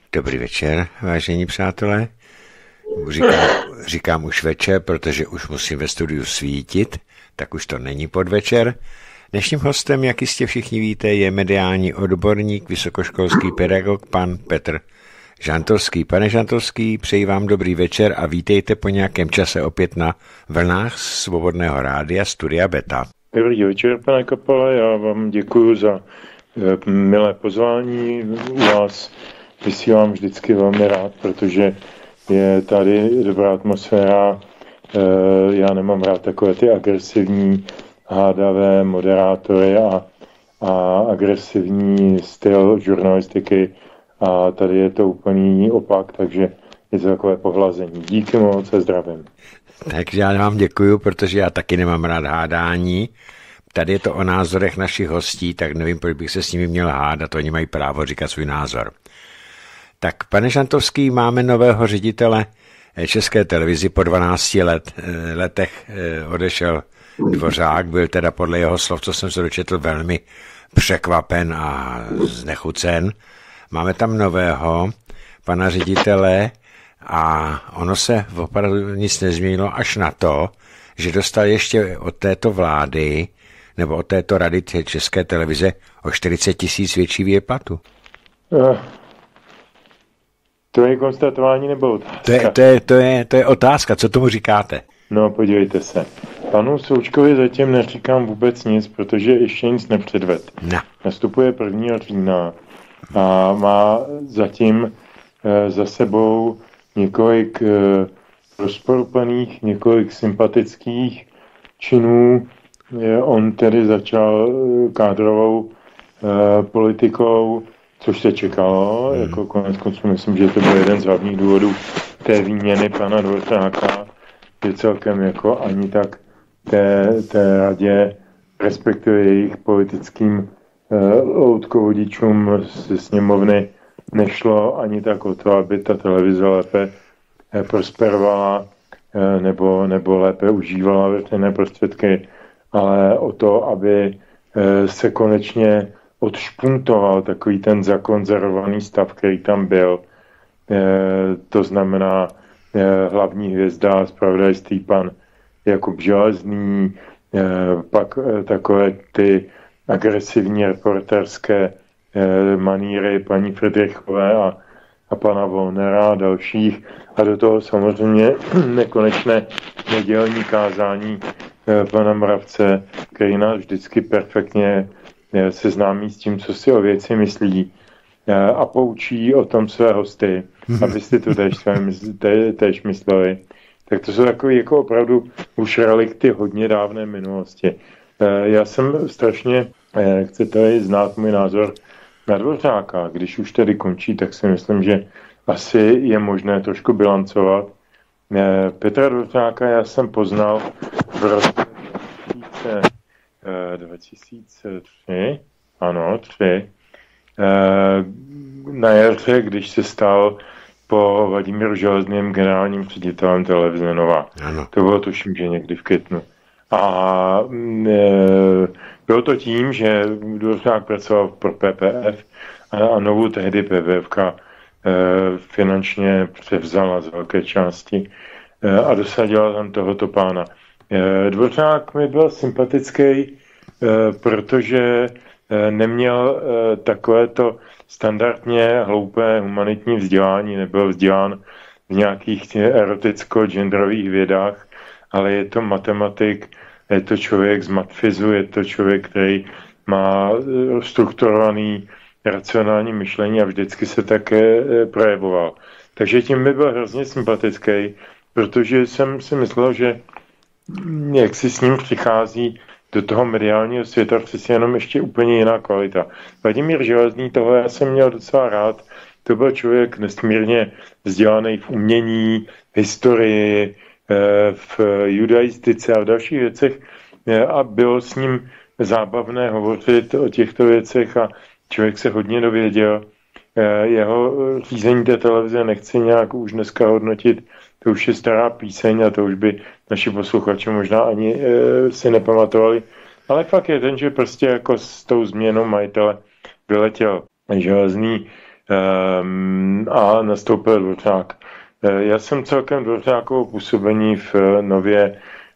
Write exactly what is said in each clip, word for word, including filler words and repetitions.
Dobrý večer, vážení přátelé. Říkám, říkám už večer, protože už musím ve studiu svítit, tak už to není podvečer. Dnešním hostem, jak jistě všichni víte, je mediální odborník, vysokoškolský pedagog, pan Petr Žantovský. Pane Žantovský, přeji vám dobrý večer a vítejte po nějakém čase opět na vlnách Svobodného rádia Studia Beta. Dobrý večer, pane Kapale, já vám děkuji za milé pozvání u vás. Vysílám vždycky velmi rád, protože je tady dobrá atmosféra. Já nemám rád takové ty agresivní, hádavé moderátory a, a agresivní styl žurnalistiky. A tady je to úplný opak, takže je to takové pohlazení. Díky moc a zdravím. Takže já vám děkuju, protože já taky nemám rád hádání. Tady je to o názorech našich hostí, tak nevím, proč bych se s nimi měl hádat, oni mají právo říkat svůj názor. Tak, pane Žantovský, máme nového ředitele České televizi po dvanácti let, letech odešel Dvořák, byl teda podle jeho slov, co jsem se dočetl, velmi překvapen a znechucen. Máme tam nového pana ředitele a ono se opravdu nic nezměnilo až na to, že dostal ještě od této vlády nebo od této rady České televize o čtyřicet tisíc větší výplatu. Uh. To je konstatování nebo otázka? To je, to, je, to, je, to je otázka, co tomu říkáte? No, podívejte se. Panu Součkovi zatím neříkám vůbec nic, protože ještě nic nepředved. No. Nastupuje prvního října a má zatím e, za sebou několik e, rozporuplných, několik sympatických činů. Je, on tedy začal kádrovou e, politikou, což se čekalo, hmm. jako konec konců myslím, že to byl jeden z hlavních důvodů té výměny pana Dvořáka, že celkem jako ani tak té, té radě, respektive jejich politickým eh, loutkovodičům ze sněmovny nešlo ani tak o to, aby ta televize lépe eh, prosperovala eh, nebo, nebo lépe užívala veřejné prostředky, ale o to, aby eh, se konečně odšpuntoval takový ten zakonzervovaný stav, který tam byl. E, to znamená e, hlavní hvězda zpravodajství pan Jakub Železný, e, pak e, takové ty agresivní reporterské e, maníry paní Friedrichové a, a pana Volnera a dalších. A do toho samozřejmě nekonečné nedělní kázání e, pana Mravce, který nás vždycky perfektně seznámí s tím, co si o věci myslí a poučí o tom své hosty, abyste to též, též mysleli. Tak to jsou takové jako opravdu už relikty hodně dávné minulosti. Já jsem strašně, chcete znát můj názor na Dvořáka. Když už tedy končí, tak si myslím, že asi je možné trošku bilancovat. Petra Dvořáka já jsem poznal v roce dva tisíce tři, ano, tři, na jaře, když se stal po Vladimíru Železném generálním ředitelem televize Nova. Ano. To bylo tuším, že někdy v květnu. A e, bylo to tím, že Dvořák pracoval pro P P F a, a Novu tehdy P P F e, finančně převzala z velké části e, a dosadila tam tohoto pána. Dvořák mi byl sympatický, protože neměl takovéto standardně hloupé humanitní vzdělání, nebyl vzdělán v nějakých eroticko-genderových vědách, ale je to matematik, je to člověk z matfizu, je to člověk, který má strukturovaný racionální myšlení a vždycky se také projevoval. Takže tím mi byl hrozně sympatický, protože jsem si myslel, že jak si s ním přichází do toho mediálního světa přesně jenom ještě úplně jiná kvalita. Vladimír Železný, toho já jsem měl docela rád, to byl člověk nesmírně vzdělaný v umění, historii, v judaistice a v dalších věcech a bylo s ním zábavné hovořit o těchto věcech a člověk se hodně dověděl. Jeho řízení té televize nechci nějak už dneska hodnotit, to už je stará píseň a to už by naši posluchači možná ani e, si nepamatovali. Ale fakt je ten, že prostě jako s tou změnou majitele vyletěl Železný a nastoupil Dvořák. Já jsem celkem Dvořákovo působení v Nově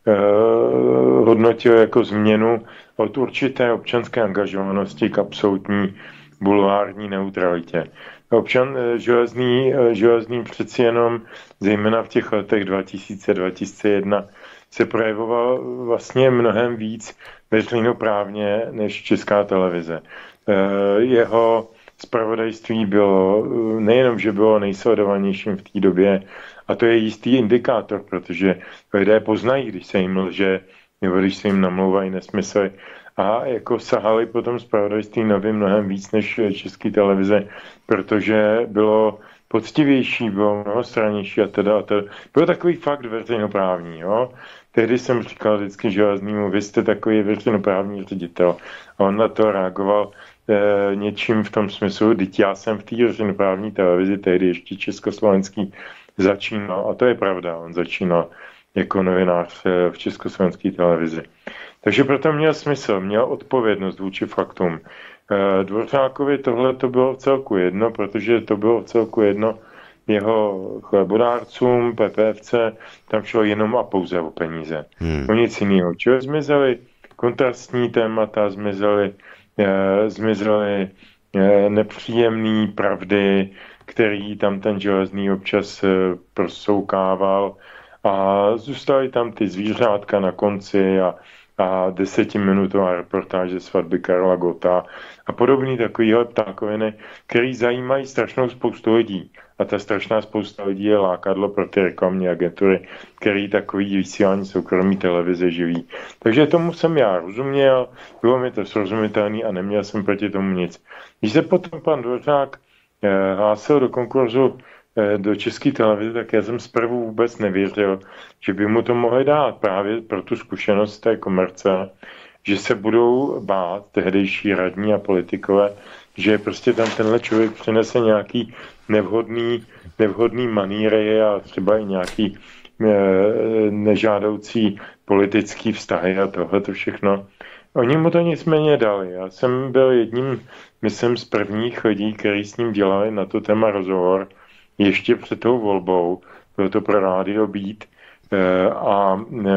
hodnotil jako změnu od určité občanské angažovanosti k absolutní bulvární neutralitě. Občan železný, železný přeci jenom, zejména v těch letech dva tisíce až dva tisíce jedna, se projevoval vlastně mnohem víc veřejnoprávně než Česká televize. Jeho zpravodajství bylo nejenom, že bylo nejsledovanějším v té době, a to je jistý indikátor, protože lidé poznají, když se jim lže, nebo když se jim namlouvají nesmysly. A jako sahali potom zpravodajství Nově mnohem víc než České televize, protože bylo poctivější, bylo mnohostrannější a teda, a teda. Byl takový fakt veřejnoprávní, jo. Tehdy jsem říkal vždycky Železnýmu, vy jste takový veřejnoprávní ředitel. A on na to reagoval e, něčím v tom smyslu, teď já jsem v té veřejnoprávní televizi, tehdy ještě československý, začínal, a to je pravda, on začínal jako novinář v československé televizi. Takže proto měl smysl, měl odpovědnost vůči faktům. Dvořákovi tohle to bylo v celku jedno, protože to bylo v celku jedno jeho chlebodárcům, P P F C, tam šlo jenom a pouze o peníze. Hmm. O nic jiného. Čili zmizely kontrastní témata, zmizely, eh, zmizely eh, nepříjemné pravdy, který tam ten Železný občas eh, prosoukával, a zůstaly tam ty zvířátka na konci a, a desetiminutová reportáže svatby Karla Gotta a podobný takovýhle ptákoviny, který zajímají strašnou spoustu lidí. A ta strašná spousta lidí je lákadlo pro ty reklamní agentury, který takový vysílání soukromí televize živí. Takže tomu jsem já rozuměl, bylo mi to srozumitelný a neměl jsem proti tomu nic. Když se potom pan Dvořák eh, hlásil do konkurzu do České televize, tak já jsem zprvu vůbec nevěřil, že by mu to mohli dát právě pro tu zkušenost té komerce, že se budou bát tehdejší radní a politikové, že prostě tam tenhle člověk přinese nějaký nevhodný, nevhodný maníry a třeba i nějaký e, nežádoucí politický vztahy a tohle všechno. Oni mu to nicméně dali. Já jsem byl jedním, myslím, z prvních lidí, kteří s ním dělali na to téma rozhovor, ještě před tou volbou, bylo to pro rádio Beat, a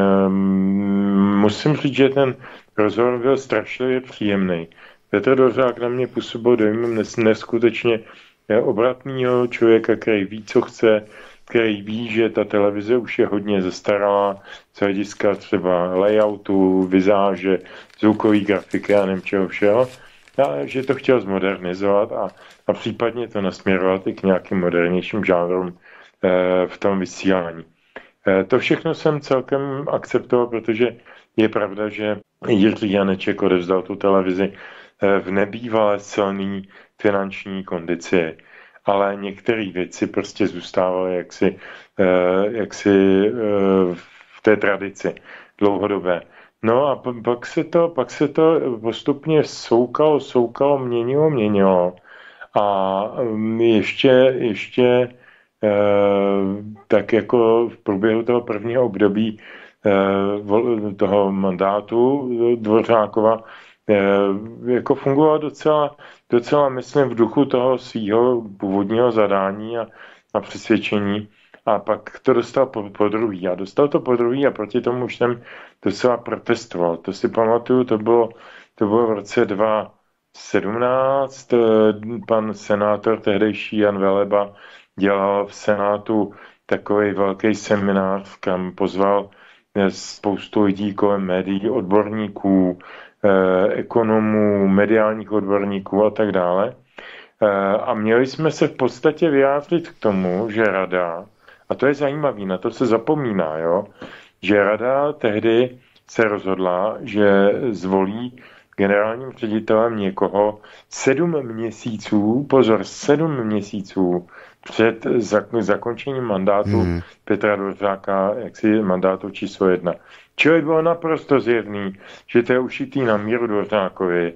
musím říct, že ten rozhovor byl strašně příjemný. Petr Dvořák na mě působil dojmem neskutečně obratného člověka, který ví, co chce, který ví, že ta televize už je hodně zastaralá, z hlediska třeba layoutu, vizáže, zvukové grafiky a nevím čeho všeho, a že to chtěl zmodernizovat a, a případně to nasměrovat i k nějakým modernějším žánrům e, v tom vysílání. E, to všechno jsem celkem akceptoval, protože je pravda, že Jiří Janeček odevzdal tu televizi e, v nebývalé silný finanční kondici, ale některé věci prostě zůstávaly jaksi, e, jaksi e, v té tradici dlouhodobé. No a pak se to, pak se to postupně soukalo, soukalo, měnilo, měnilo. A ještě, ještě eh, tak jako v průběhu toho prvního období eh, toho mandátu Dvořákova eh, jako fungovalo docela, docela, myslím, v duchu toho svého původního zadání a, a přesvědčení. A pak to dostal po, po druhý. A dostal to po druhý a proti tomu už jsem docela protestoval. To si pamatuju, to bylo, to bylo v roce dva tisíce sedmnáct. Pan senátor tehdejší Jan Veleba dělal v Senátu takový velký seminář, kam pozval spoustu lidí kolem médií, odborníků, ekonomů, mediálních odborníků a tak dále. A měli jsme se v podstatě vyjádřit k tomu, že rada, a to je zajímavé, na to se zapomíná, jo, že rada tehdy se rozhodla, že zvolí generálním ředitelem někoho sedm měsíců, pozor, sedm měsíců před zakončením mandátu hmm. Petra Dvořáka, jaksi mandátu číslo jedna. Čili bylo naprosto zjevný, že to je ušitý na míru Dvořákovi,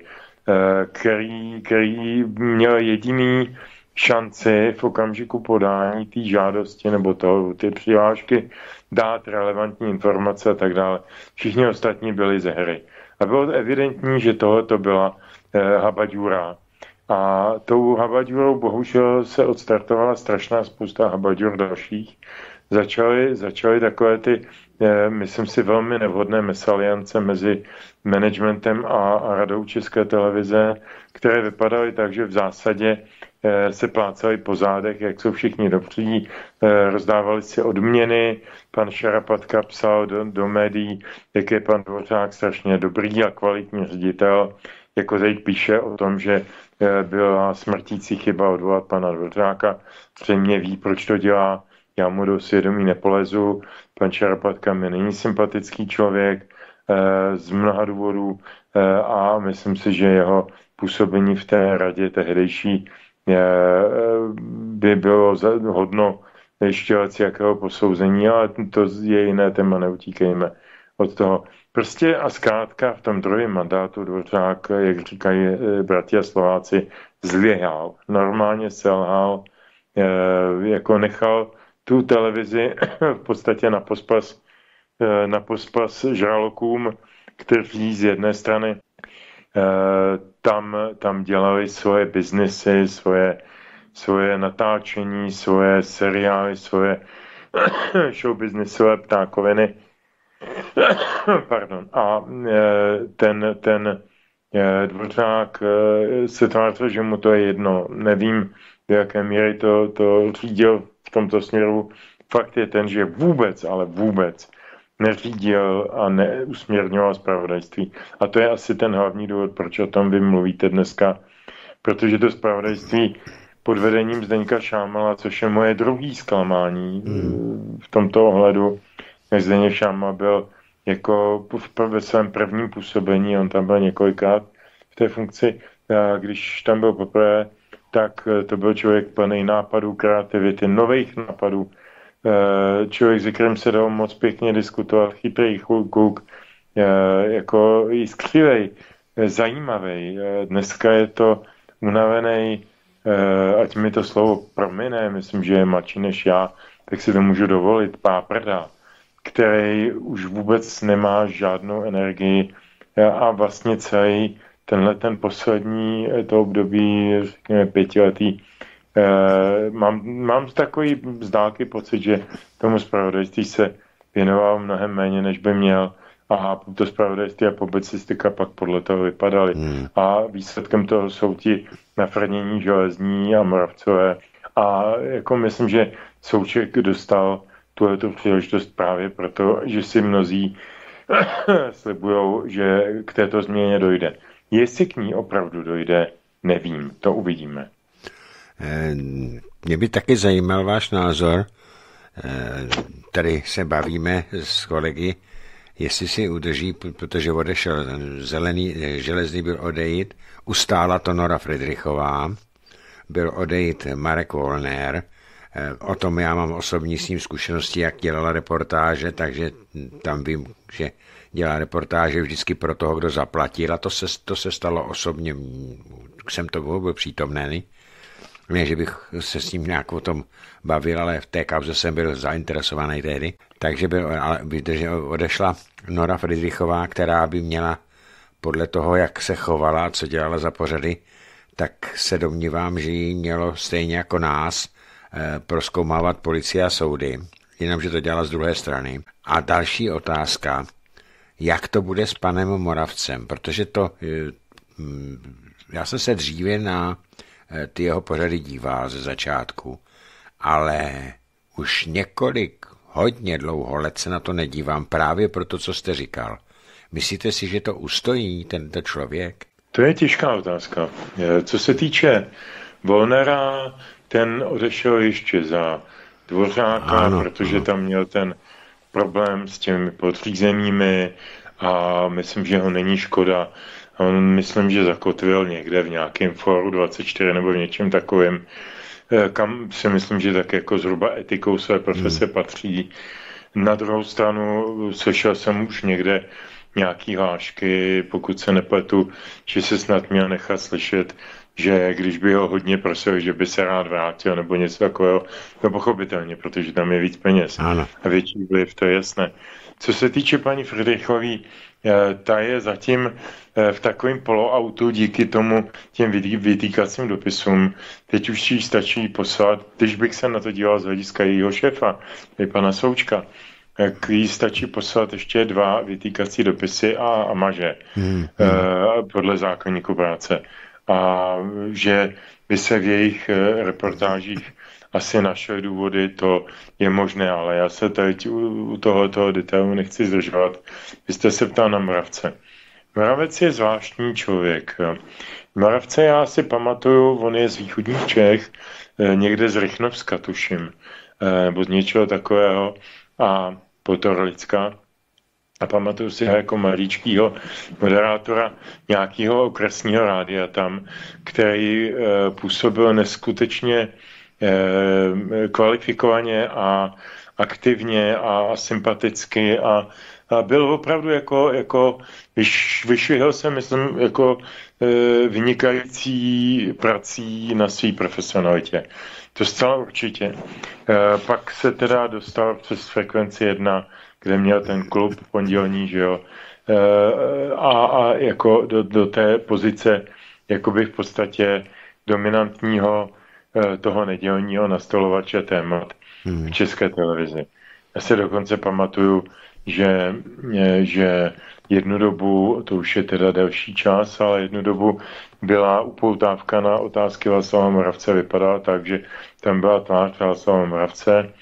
který, který měl jediný šanci v okamžiku podání té žádosti nebo toho, ty přihlášky dát relevantní informace a tak dále. Všichni ostatní byli ze hry. A bylo evidentní, že tohle to byla eh, habaďura. A tou Habaďurou bohužel se odstartovala strašná spousta Habaďur dalších. Začaly, začaly takové ty, eh, myslím si, velmi nevhodné mesaliance mezi managementem a, a radou České televize, které vypadaly tak, že v zásadě eh, se plácali po zádech, jak jsou všichni dobří, eh, rozdávali si odměny. Pan Šarapatka psal do, do médií, jak je pan Dvořák strašně dobrý a kvalitní ředitel. Jako teď píše o tom, že eh, byla smrtící chyba odvolat pana Dvořáka. Zřejmě ví, proč to dělá. Já mu do svědomí nepolezu. Pan Šarapatka mi není sympatický člověk eh, z mnoha důvodů eh, a myslím si, že jeho působení v té radě tehdejší eh, by bylo hodno ještě jakého posouzení, ale to je jiné téma, neutíkejme od toho. Prostě a zkrátka v tom druhém mandátu Dvořák, jak říkají eh, bratia Slováci, zlyhal. Normálně selhal, eh, jako nechal tu televizi v podstatě na pospas, na pospas žralokům, kteří z jedné strany tam, tam dělali svoje biznesy, svoje, svoje natáčení, svoje seriály, svoje showbiznisové ptákoviny. Pardon. A ten, ten Dvořák se tvářil, že mu to je jedno. Nevím, do jaké míry to, to řídil v tomto směru. Fakt je ten, že vůbec, ale vůbec neřídil a neusměrňoval zpravodajství. A to je asi ten hlavní důvod, proč o tom vy mluvíte dneska. Protože to zpravodajství pod vedením Zdeňka Šámala, což je moje druhý zklamání v tomto ohledu. Zdeněk Šámal byl jako ve svém prvním působení, on tam byl několikrát v té funkci, a když tam byl poprvé, tak to byl člověk plný nápadů, kreativity, nových nápadů. Člověk, se kterým se dalo moc pěkně diskutovat, chytrý kluk, jako jiskřivej, zajímavý. Dneska je to unavený, ať mi to slovo promine, myslím, že je mladší než já, tak si to můžu dovolit, páprda, který už vůbec nemá žádnou energii a vlastně celý tenhle ten poslední to období, řekněme pětiletý, eh, mám, mám takový z dálky pocit, že tomu zpravodajství se věnoval mnohem méně, než by měl a to zpravodajství a publicistika pak podle toho vypadaly. Hmm. A výsledkem toho jsou ti nafrnění Železní a Moravcové a jako myslím, že Souček dostal tuhletu příležitost právě proto, že si mnozí slibujou, že k této změně dojde. Jestli k ní opravdu dojde, nevím, to uvidíme. Mě by taky zajímal váš názor. Tady se bavíme s kolegy, jestli si udrží, protože odešel zelený, Železný byl odejít, ustála to Nora Fridrichová, byl odejít Marek Wollner. O tom já mám osobní s ním zkušenosti, jak dělala reportáže, takže tam vím, že dělá reportáže vždycky pro toho, kdo zaplatil a to se, to se stalo osobně, jsem to byl přítomný, ne, že bych se s ním nějak o tom bavil, ale v té kauze jsem byl zainteresovaný tehdy, takže byl, ale odešla Nora Fridrichová, která by měla podle toho, jak se chovala, co dělala za pořady, tak se domnívám, že jí mělo stejně jako nás prozkoumávat policie a soudy, jenomže to dělala z druhé strany. A další otázka, jak to bude s panem Moravcem, protože to, já jsem se dříve na ty jeho pořady díval ze začátku, ale už několik, hodně dlouho let se na to nedívám právě proto, co jste říkal. Myslíte si, že to ustojí tento člověk? To je těžká otázka. Co se týče Wollnera, ten odešel ještě za Dvořáka, ano, protože ano. Tam měl ten problém s těmi podřízenými a myslím, že ho není škoda. On myslím, že zakotvil někde v nějakém fóru dvacet čtyři nebo v něčem takovém, kam si myslím, že tak jako zhruba etikou své profese hmm. patří. Na druhou stranu slyšel jsem už někde nějaký hlášky, pokud se nepletu, že se snad měl nechat slyšet, že když by ho hodně prosil, že by se rád vrátil nebo něco takového, no pochopitelně, protože tam je víc peněz ano. a větší vliv, to je jasné. Co se týče paní Friedrichové, ta je zatím v takovém poloautu díky tomu těm vytýkacím dopisům. Teď už jí stačí poslat, když bych se na to díval z hlediska jejího šéfa, je pana Součka, tak jí stačí poslat ještě dva vytýkací dopisy a, a maže hmm. eh, podle zákoníku práce. A že by se v jejich reportážích asi našly důvody, to je možné, ale já se teď u tohoto detailu nechci zdržovat. Vy jste se ptal na Moravce. Moravec je zvláštní člověk. Moravce já si pamatuju, on je z východních Čech, někde z Rychnovska, tuším, nebo z něčeho takového, a Potorlicka. A pamatuju si ho jako maličkýho moderátora nějakého okresního rádia tam, který působil neskutečně kvalifikovaně a aktivně a sympaticky a, a byl opravdu jako, jako vyš, vyšvihl se, myslím, jako e, vynikající prací na své profesionalitě. To zcela určitě. E, pak se teda dostal přes Frekvenci jedna, kde měl ten klub pondělní, že jo, e, a, a jako do, do té pozice jakoby v podstatě dominantního toho nedělního nastolovače témat hmm. v České televizi. Já si dokonce pamatuju, že, že jednu dobu, to už je teda delší čas, ale jednu dobu byla upoutávka na otázky Václava Moravce, vypadala tak, že tam byla tvář Václava Moravce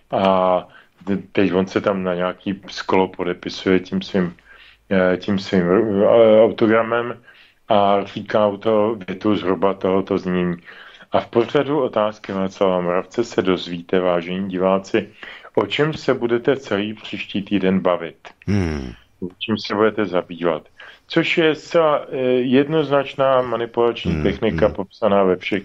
a teď on se tam na nějaký sklo podepisuje tím svým, tím svým autogramem a říká to větu zhruba tohoto znění. A v pořadu otázky Václava Moravce se dozvíte, vážení diváci, o čem se budete celý příští týden bavit. Hmm. O čem se budete zabývat. Což je zcela jednoznačná manipulační hmm. technika popsaná ve všech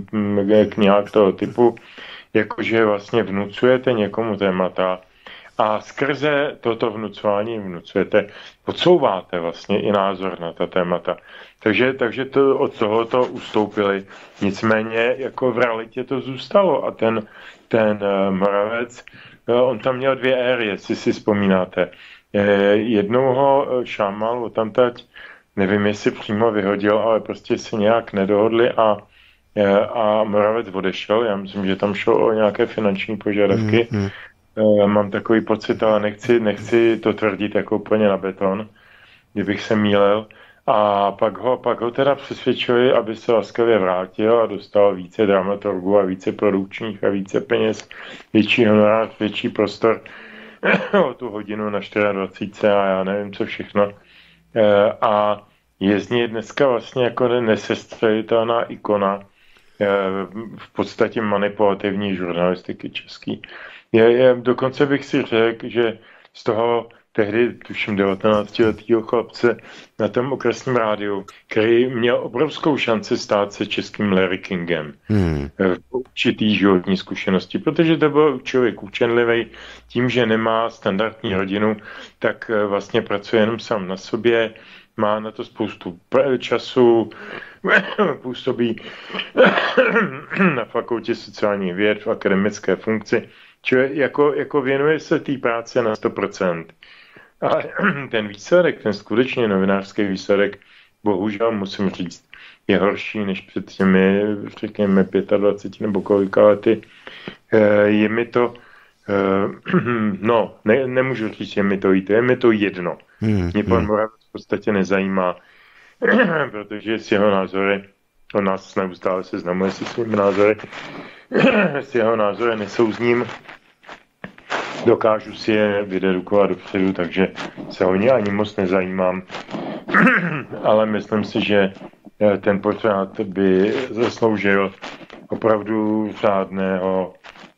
knihách toho typu, jakože vlastně vnucujete někomu témata a skrze toto vnucování vnucujete, podsouváte vlastně i názor na ta témata. Takže, takže to od tohoto ustoupili. Nicméně jako v realitě to zůstalo a ten, ten uh, Moravec, uh, on tam měl dvě éry, jestli si vzpomínáte. Uh, jednou ho šámal odtamtať, nevím, jestli přímo vyhodil, ale prostě si nějak nedohodli a, uh, a Moravec odešel. Já myslím, že tam šlo o nějaké finanční požadavky. Mm, mm. Uh, mám takový pocit, ale nechci, nechci to tvrdit jako úplně na beton, kdybych se mýlil. A pak ho, pak ho teda přesvědčili, aby se laskavě vrátil a dostal více dramaturgů a více produkčních a více peněz, větší honorář, větší prostor o tu hodinu na dvacet čtyři a já nevím co všechno. A je z něj dneska vlastně jako nesestřelitelná ikona v podstatě manipulativní žurnalistiky český. Je, je, dokonce bych si řekl, že z toho tehdy, tuším, devatenáctiletýho chlapce na tom okresním rádiu, který měl obrovskou šanci stát se českým Larry Kingem hmm. v určitý životní zkušenosti, protože to byl člověk učenlivý tím, že nemá standardní rodinu, tak vlastně pracuje jenom sám na sobě, má na to spoustu času, působí na fakultě sociálních věd v akademické funkci, čili jako, jako věnuje se té práci na sto procent. Ale ten výsledek, ten skutečně novinářský výsledek, bohužel musím říct, je horší než před těmi, řekněme, dvaceti pěti nebo kolika lety. Je mi to, no, ne, nemůžu říct, je mi to jít, je mi to jedno. Hmm, Mě pan Moravec v podstatě nezajímá, protože s jeho názory, on nás neustále seznamuje se svými názory, s jeho názory nesouzním, dokážu si je vydedukovat dopředu, takže se o ně ani moc nezajímám. Ale myslím si, že ten pořád by zasloužil opravdu řádného,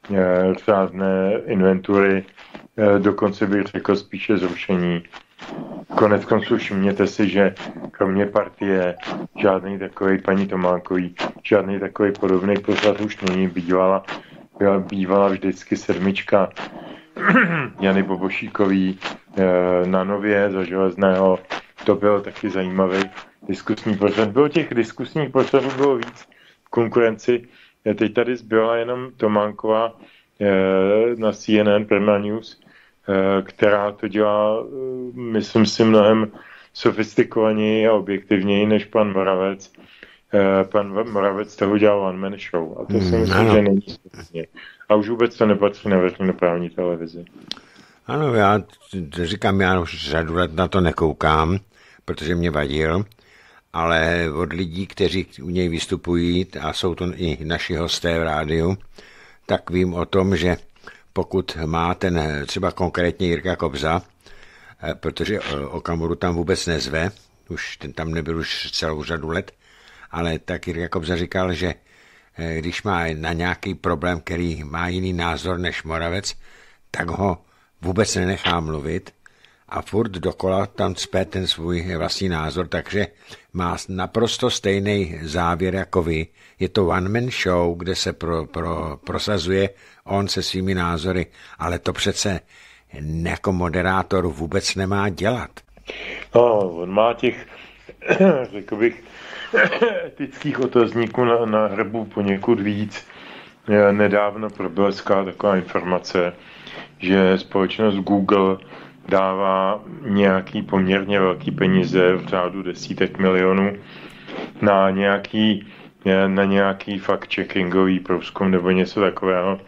řádné inventury, dokonce bych řekl spíše zrušení. Konec konců všimněte si, že kromě partie žádný takový paní Tománkový, žádný takový podobný pořad už není. Bývala, bývala vždycky sedmička Jany Bobošíkový na Nově za Železného. To byl taky zajímavý diskusní pořad. Bylo těch diskusních pořadů bylo víc v konkurenci. Teď tady zbyla jenom Tománková na C N N Prima News, která to dělá, myslím si, mnohem sofistikovaněji a objektivněji než pan Moravec. Pan Moravec toho dělal one man show a to si myslím, ano. že není správně. A už vůbec to nepatří na veřejnoprávní televizi. Ano, já říkám, já už řadu let na to nekoukám, protože mě vadil, ale od lidí, kteří u něj vystupují, a jsou to i naši hosté v rádiu, tak vím o tom, že pokud má ten třeba konkrétně Jirka Kobza, protože Okamuru tam vůbec nezve, už ten tam nebyl už celou řadu let, ale tak Jirka Kobza říkal, že když má na nějaký problém, který má jiný názor než Moravec, tak ho vůbec nenechá mluvit a furt dokola tam cpe ten svůj vlastní názor, takže má naprosto stejný závěr jako vy. Je to one-man show, kde se pro, pro, prosazuje on se svými názory, ale to přece jako moderátor vůbec nemá dělat. No, on má těch, řekl bych, etických otazníků na, na hrbu poněkud víc. Nedávno probleská taková informace, že společnost Google dává nějaký poměrně velký peníze v řádu desítek milionů na nějaký, na nějaký fact-checkingový průzkum nebo něco takového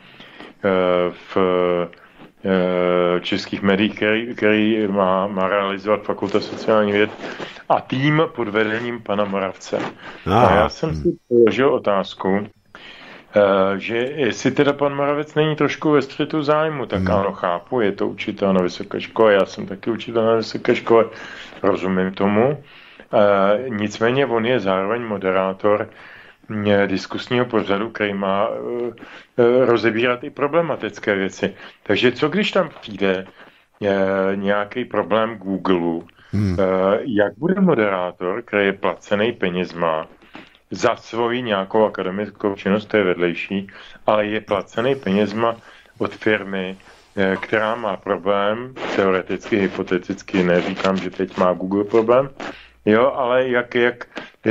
v českých médiích, který, který má, má realizovat Fakulta sociálních věd a tým pod vedením pana Moravce. Aha. A já jsem si položil otázku, že jestli teda pan Moravec není trošku ve střetu zájmu, tak hmm. ano, chápu, je to učitel na vysoké škole, já jsem taky učitel na vysoké škole, rozumím tomu. E, nicméně on je zároveň moderátor diskusního pořadu, který má e, rozebírat i problematické věci. Takže co když tam přijde e, nějaký problém Google, hmm. e, jak bude moderátor, který je placený penězma, za svoji nějakou akademickou činnost, to je vedlejší, ale je placený penězma od firmy, která má problém, teoreticky, hypoteticky, neříkám, že teď má Google problém, jo, ale jak, jak,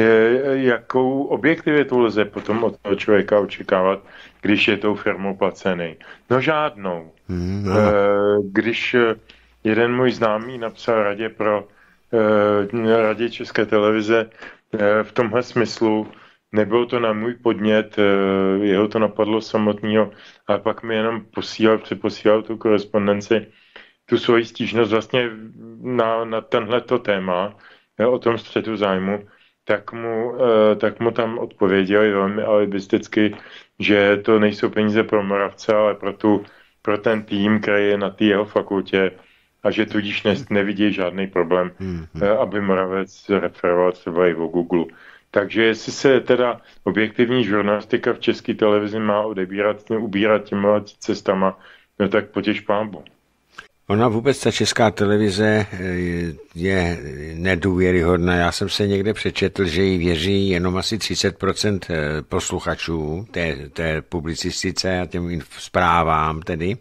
jakou objektivitu lze potom od toho člověka očekávat, když je tou firmou placený? No žádnou. Mm, no. Když jeden můj známý napsal radě pro radě České televize v tomhle smyslu, nebylo to na můj podnět, jeho to napadlo samotného, ale pak mi jenom posílal, přeposílal tu korespondenci, tu svoji stížnost vlastně na, na tenhleto téma, o tom střetu zájmu, tak mu, tak mu tam odpověděli velmi alibisticky, že to nejsou peníze pro Moravce, ale pro, tu, pro ten tým, který je na té jeho fakultě, a že tudíž ne, nevidí žádný problém, mm-hmm. aby Moravec referoval třeba i o Google. Takže jestli se teda objektivní žurnalistika v České televizi má odebírat, ubírat těma cestama, no tak potěš pánbu. Ona vůbec, ta Česká televize je nedůvěryhodná. Já jsem se někde přečetl, že jí věří jenom asi třicet procent posluchačů té, té publicistice a těm zprávám tedy.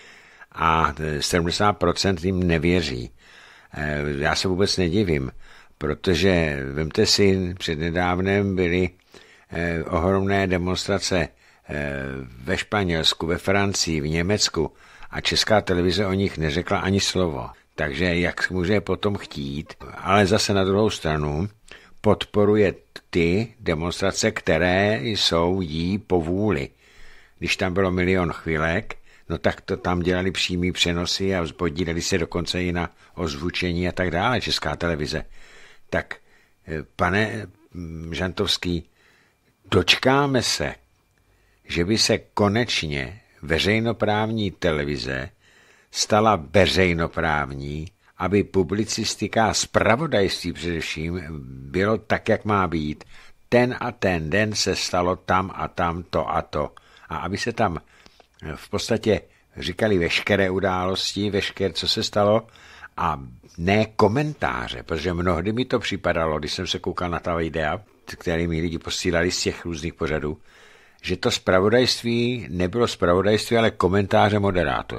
A sedmdesát procent jim nevěří. Já se vůbec nedivím, protože vemte si, přednedávnem byly ohromné demonstrace ve Španělsku, ve Francii, v Německu a Česká televize o nich neřekla ani slovo. Takže jak může potom chtít, ale zase na druhou stranu podporuje ty demonstrace, které jsou jí po vůli. Když tam bylo milion chvilek, no tak to tam dělali přímý přenosy a podíleli se dokonce i na ozvučení a tak dále, Česká televize. Tak, pane Žantovský, dočkáme se, že by se konečně veřejnoprávní televize stala veřejnoprávní, aby publicistika a zpravodajství především bylo tak, jak má být. Ten a ten den se stalo tam a tam to a to. A aby se tam v podstatě říkali veškeré události, veškeré, co se stalo, a ne komentáře, protože mnohdy mi to připadalo, když jsem se koukal na ta videa, které mi lidi posílali z těch různých pořadů, že to zpravodajství nebylo zpravodajství, ale komentáře moderátorů.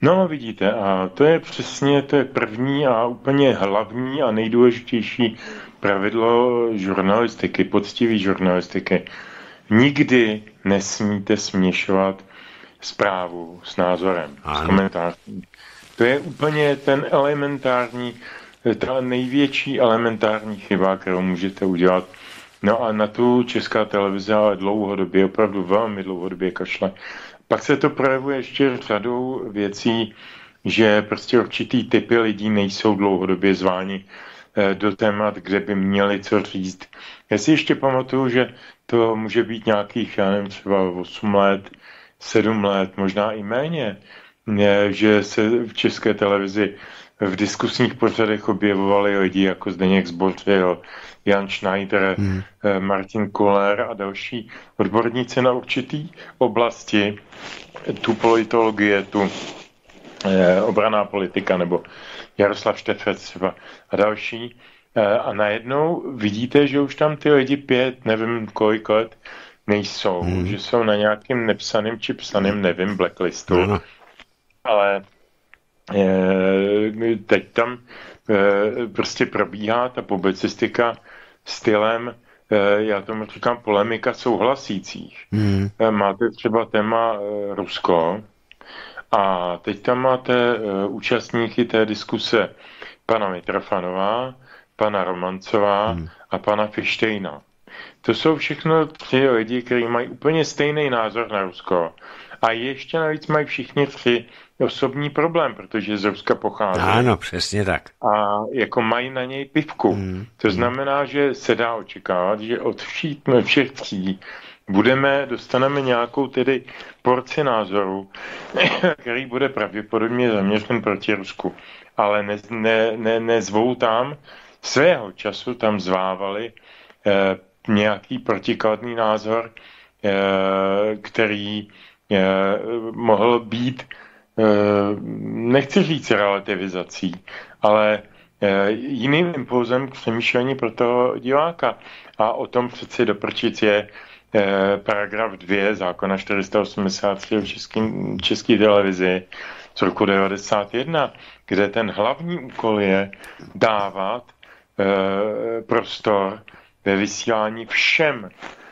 No, vidíte, a to je přesně, to je první a úplně hlavní a nejdůležitější pravidlo žurnalistiky, poctivý žurnalistiky. Nikdy nesmíte směšovat zprávu s názorem, ano. S komentářem. To je úplně ten elementární, ta největší elementární chyba, kterou můžete udělat. No a na tu Česká televize ale dlouhodobě, opravdu velmi dlouhodobě kašle. Pak se to projevuje ještě řadou věcí, že prostě určitý typy lidí nejsou dlouhodobě zváni do témat, kde by měli co říct. Já si ještě pamatuju, že to může být nějakých, já nevím, třeba osm let, sedm let, možná i méně, že se v České televizi v diskusních pořadech objevovali lidi jako Zdeněk Zbořil, Jan Schneider, hmm. Martin Koller a další odborníci na určitý oblasti, tu politologie, tu eh, obranná politika, nebo Jaroslav Štefec třeba a další. Eh, a najednou vidíte, že už tam ty lidi pět, nevím kolik let, nejsou, hmm. že jsou na nějakým nepsaným či psaným, nevím, blacklistu. Hmm. Ale eh, teď tam eh, prostě probíhá ta publicistika stylem, eh, já tomu říkám polemika souhlasících. Hmm. Eh, máte třeba téma eh, Rusko a teď tam máte eh, účastníky té diskuse pana Mitrofanová, pana Romancová hmm. a pana Fištejna. To jsou všechno tři lidi, kteří mají úplně stejný názor na Rusko. A ještě navíc mají všichni tři osobní problém, protože z Ruska pochází. Ano, přesně tak. A jako mají na něj pivku. Hmm. To znamená, že se dá očekávat, že od všech, všech tří budeme, dostaneme nějakou tedy porci názoru, který bude pravděpodobně zaměřen proti Rusku. Ale ne, ne, ne, nezvou tam, svého času tam zvávali eh, nějaký protikladný názor, eh, který eh, mohl být, eh, nechci říct relativizací, ale eh, jiným impulzem k přemýšlení pro toho diváka. A o tom přeci do prčic je eh, paragraf dva zákona čtyři sta osmdesát tři v český, české televizi z roku devadesát jedna, kde ten hlavní úkol je dávat eh, prostor ve vysílání všem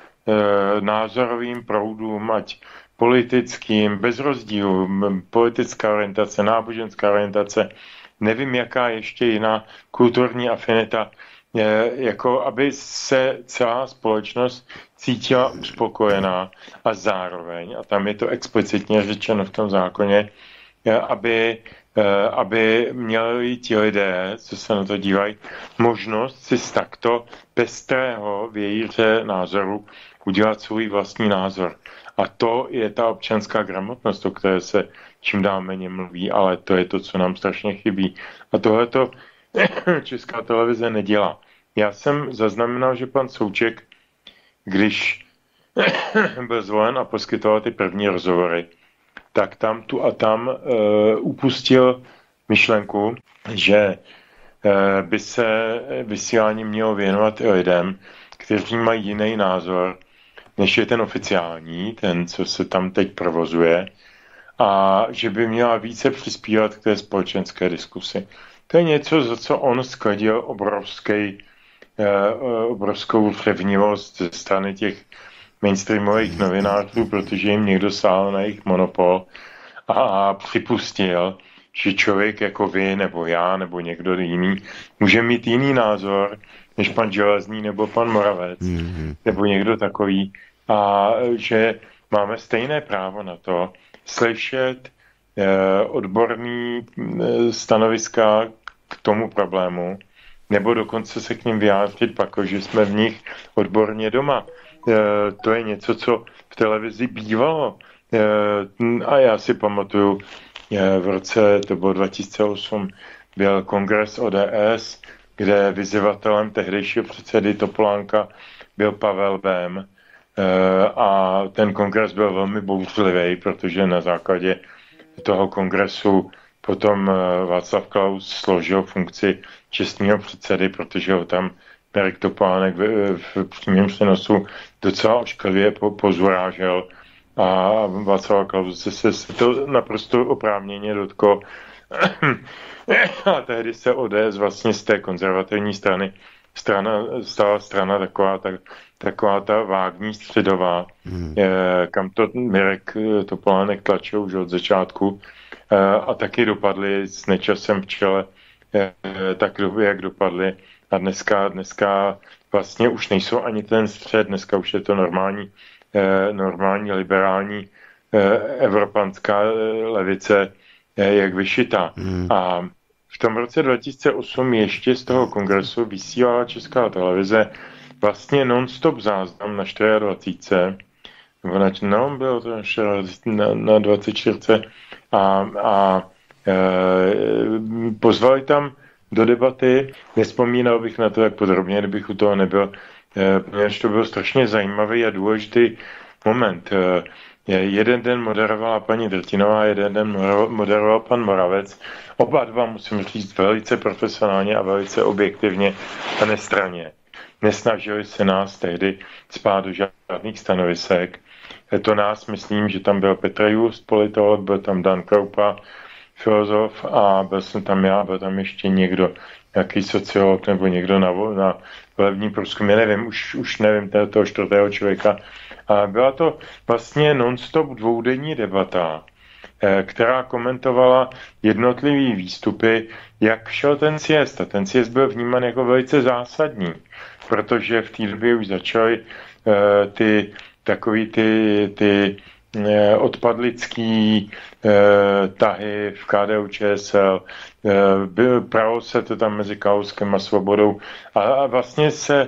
e, názorovým proudům, ať politickým, bez rozdílu, politická orientace, náboženská orientace, nevím, jaká ještě jiná kulturní afinita, e, jako aby se celá společnost cítila uspokojená a zároveň, a tam je to explicitně řečeno v tom zákoně, e, aby aby měli ti lidé, co se na to dívají, možnost si z takto pestrého vějíře názoru udělat svůj vlastní názor. A to je ta občanská gramotnost, o které se čím dál méně mluví, ale to je to, co nám strašně chybí. A tohleto Česká televize nedělá. Já jsem zaznamenal, že pan Souček, když byl zvolen a poskytoval ty první rozhovory, tak tam tu a tam uh, upustil myšlenku, že uh, by se vysílání mělo věnovat i lidem, kteří mají jiný názor, než je ten oficiální, ten, co se tam teď provozuje, a že by měla více přispívat k té společenské diskusi. To je něco, za co on skladil obrovský, uh, obrovskou řevnivost ze strany těch mainstreamových novinářů, protože jim někdo sáhl na jejich monopol a připustil, že člověk jako vy, nebo já, nebo někdo jiný, může mít jiný názor, než pan Železný, nebo pan Moravec, mm-hmm. nebo někdo takový, a že máme stejné právo na to slyšet eh, odborný eh, stanoviska k tomu problému, nebo dokonce se k ním vyjádřit pak, že jsme v nich odborně doma. To je něco, co v televizi bývalo. A já si pamatuju, v roce, to bylo dva tisíce osm, byl kongres O D S, kde vyzývatelem tehdejšího předsedy Topolánka byl Pavel Bém. A ten kongres byl velmi bouřlivý, protože na základě toho kongresu potom Václav Klaus složil funkci čestného předsedy, protože ho tam Mirek Topolánek v, v přímém přenosu docela ošklivě po, pozurážel a Václava Klause se, se to naprosto oprávněně dotklo. A tehdy se O D S vlastně z té konzervativní strany strana, stala strana taková, tak, taková ta vágní středová, hmm. kam to Mirek Topolánek tlačil už od začátku a taky dopadli s Nečasem v čele, tak jak dopadli. A dneska, dneska vlastně už nejsou ani ten střed, dneska už je to normální, normální liberální evropanská levice, jak vyšitá. Hmm. A v tom roce dva tisíce osm ještě z toho kongresu vysílala Česká televize vlastně non-stop záznam na dvacet čtyři. No, bylo to na, na dvacet čtyři. A, a e, pozvali tam do debaty, nespomínal bych na to, jak podrobně, kdybych u toho nebyl, e, protože to byl strašně zajímavý a důležitý moment. E, Jeden den moderovala paní Drtinová, jeden den moderoval pan Moravec. Oba dva, musím říct, velice profesionálně a velice objektivně a nestranně. Nesnažili se nás tehdy spát do žádných stanovisek. To nás, myslím, že tam byl Petr Just, politolog, byl tam Dan Kroupa, filozof, a byl jsem tam já, byl tam ještě někdo, nějaký sociolog nebo někdo na, na volební průzkum, nevím, už, už nevím toho čtvrtého člověka. A byla to vlastně non-stop dvoudenní debata, která komentovala jednotlivý výstupy, jak šel ten sjezd. A ten sjezd byl vnímán jako velice zásadní, protože v té době už začaly ty takový ty, ty odpadlický tahy v K D U Č S L, pralo se to tam mezi Kalouskem a Svobodou a vlastně se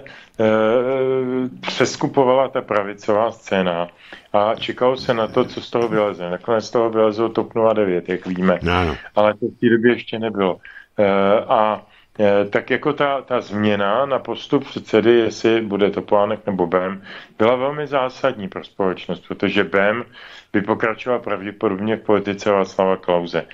přeskupovala ta pravicová scéna a čekalo se na to, co z toho vyleze. Nakonec z toho vylezlo T O P nula devět, jak víme, no. Ale to v té době ještě nebylo. A tak jako ta, ta změna na postup předsedy, jestli bude Topolánek nebo Bém, byla velmi zásadní pro společnost, protože Bém by pokračoval pravděpodobně v politice Václava Klause.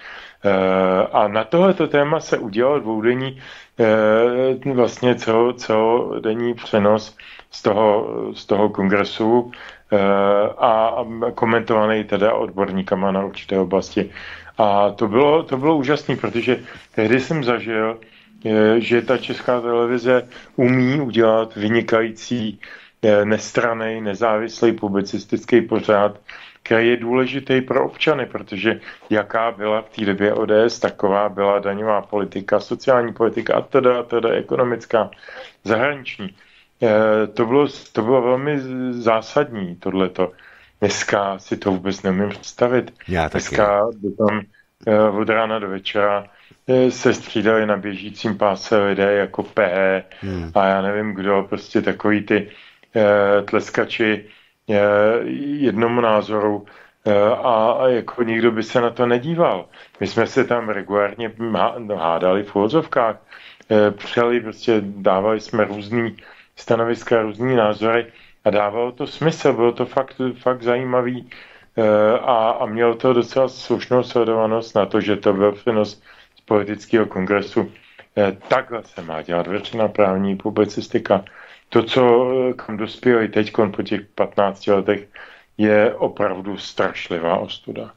A na tohleto téma se udělal dvoudenní vlastně celo, celodenní přenos z toho, z toho kongresu a komentovaný teda odborníkama na určité oblasti. A to bylo, to bylo úžasné, protože tehdy jsem zažil, že ta Česká televize umí udělat vynikající, nestranný, nezávislý publicistický pořad, který je důležitý pro občany, protože jaká byla v té době O D S, taková byla daňová politika, sociální politika a teda, a teda ekonomická, zahraniční. To bylo, to bylo velmi zásadní, tohleto. Dneska si to vůbec nemůžu představit. Já taky. Dneska by tam od rána do večera se střídali na běžícím páse lidé jako P E hmm. a já nevím kdo, prostě takový ty eh, tleskači eh, jednomu názoru eh, a, a jako nikdo by se na to nedíval. My jsme se tam regulárně hádali v úvozovkách, eh, přeli, prostě dávali jsme různý stanoviska, různý názory a dávalo to smysl, bylo to fakt, fakt zajímavý eh, a, a mělo to docela slušnou sledovanost na to, že to byl přenos politického kongresu. Takhle se má dělat veřejná právní publicistika. To, co kam dospěli teď po těch patnácti letech, je opravdu strašlivá ostuda.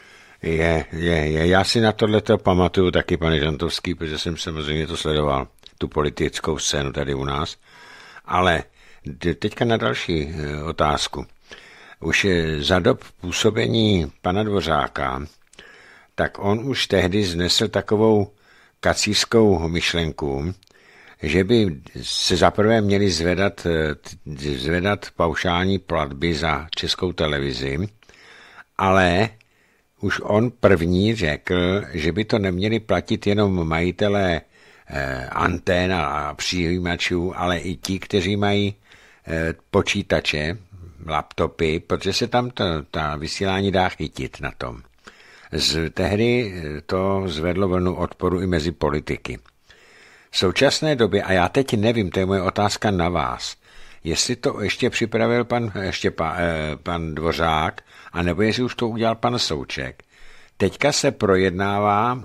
Je, je, je. Já si na tohleto pamatuju taky, pane Žantovský, protože jsem samozřejmě to sledoval, tu politickou scénu tady u nás. Ale teďka na další otázku. Už za dob působení pana Dvořáka tak on už tehdy znesl takovou kacířskou myšlenku, že by se zaprvé měli zvedat, zvedat paušální platby za Českou televizi, ale už on první řekl, že by to neměli platit jenom majitelé antén a přijímačů, ale i ti, kteří mají počítače, laptopy, protože se tam to, ta vysílání dá chytit na tom. Z tehdy to zvedlo vlnu odporu i mezi politiky. V současné době, a já teď nevím, to je moje otázka na vás, jestli to ještě připravil pan, ještě pa, eh, pan Dvořák, anebo jestli už to udělal pan Souček. Teďka se projednává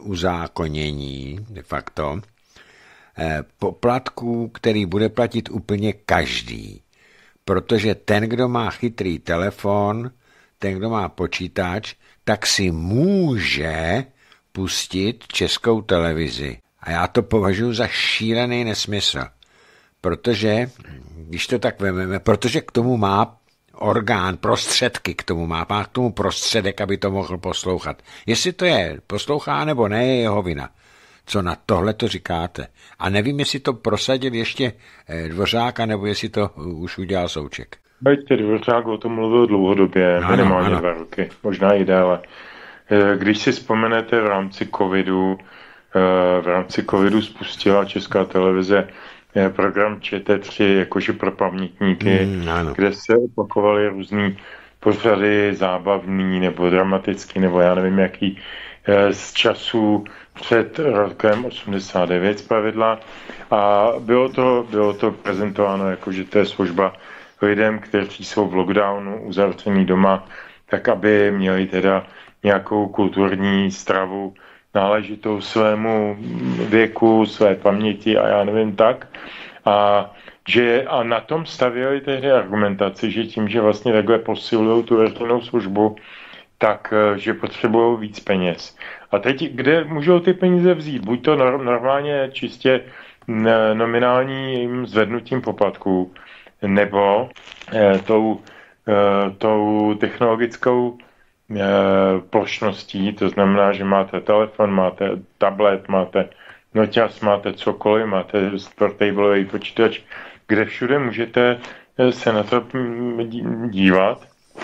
uzákonění, de facto, eh, poplatků, který bude platit úplně každý. Protože ten, kdo má chytrý telefon, ten, kdo má počítač, tak si může pustit Českou televizi. A já to považuji za šílený nesmysl. Protože, když to tak vezmeme, protože k tomu má orgán, prostředky k tomu má, má k tomu prostředek, aby to mohl poslouchat. Jestli to je poslouchá nebo ne, je jeho vina. Co na tohle to říkáte? A nevím, jestli to prosadil ještě Dvořák, nebo jestli to už udělal Souček. Veďte, Dvořák o tom mluvil dlouhodobě, no, minimálně ano. dva roky, možná i déle. Když si vzpomenete v rámci covidu, v rámci covidu spustila Česká televize program Č T tři, jakože pro pamětníky, mm, kde se opakovaly různý pořady zábavný nebo dramatický, nebo já nevím jaký, z času před rokem osmdesát devět zpravidla. A bylo to, bylo to prezentováno jako, že to je služba lidem, kteří jsou v lockdownu, uzavření doma, tak aby měli teda nějakou kulturní stravu náležitou svému věku, své paměti a já nevím tak. A, že, a na tom stavěli tehdy argumentaci, že tím, že vlastně takhle posilují tu veřejnou službu, tak, že potřebují víc peněz. A teď, kde můžou ty peníze vzít? Buď to normálně čistě nominálním zvednutím poplatků, nebo eh, tou, eh, tou technologickou eh, plošností, to znamená, že máte telefon, máte tablet, máte noťaz, máte cokoliv, máte portablový počítač, kde všude můžete se na to dívat.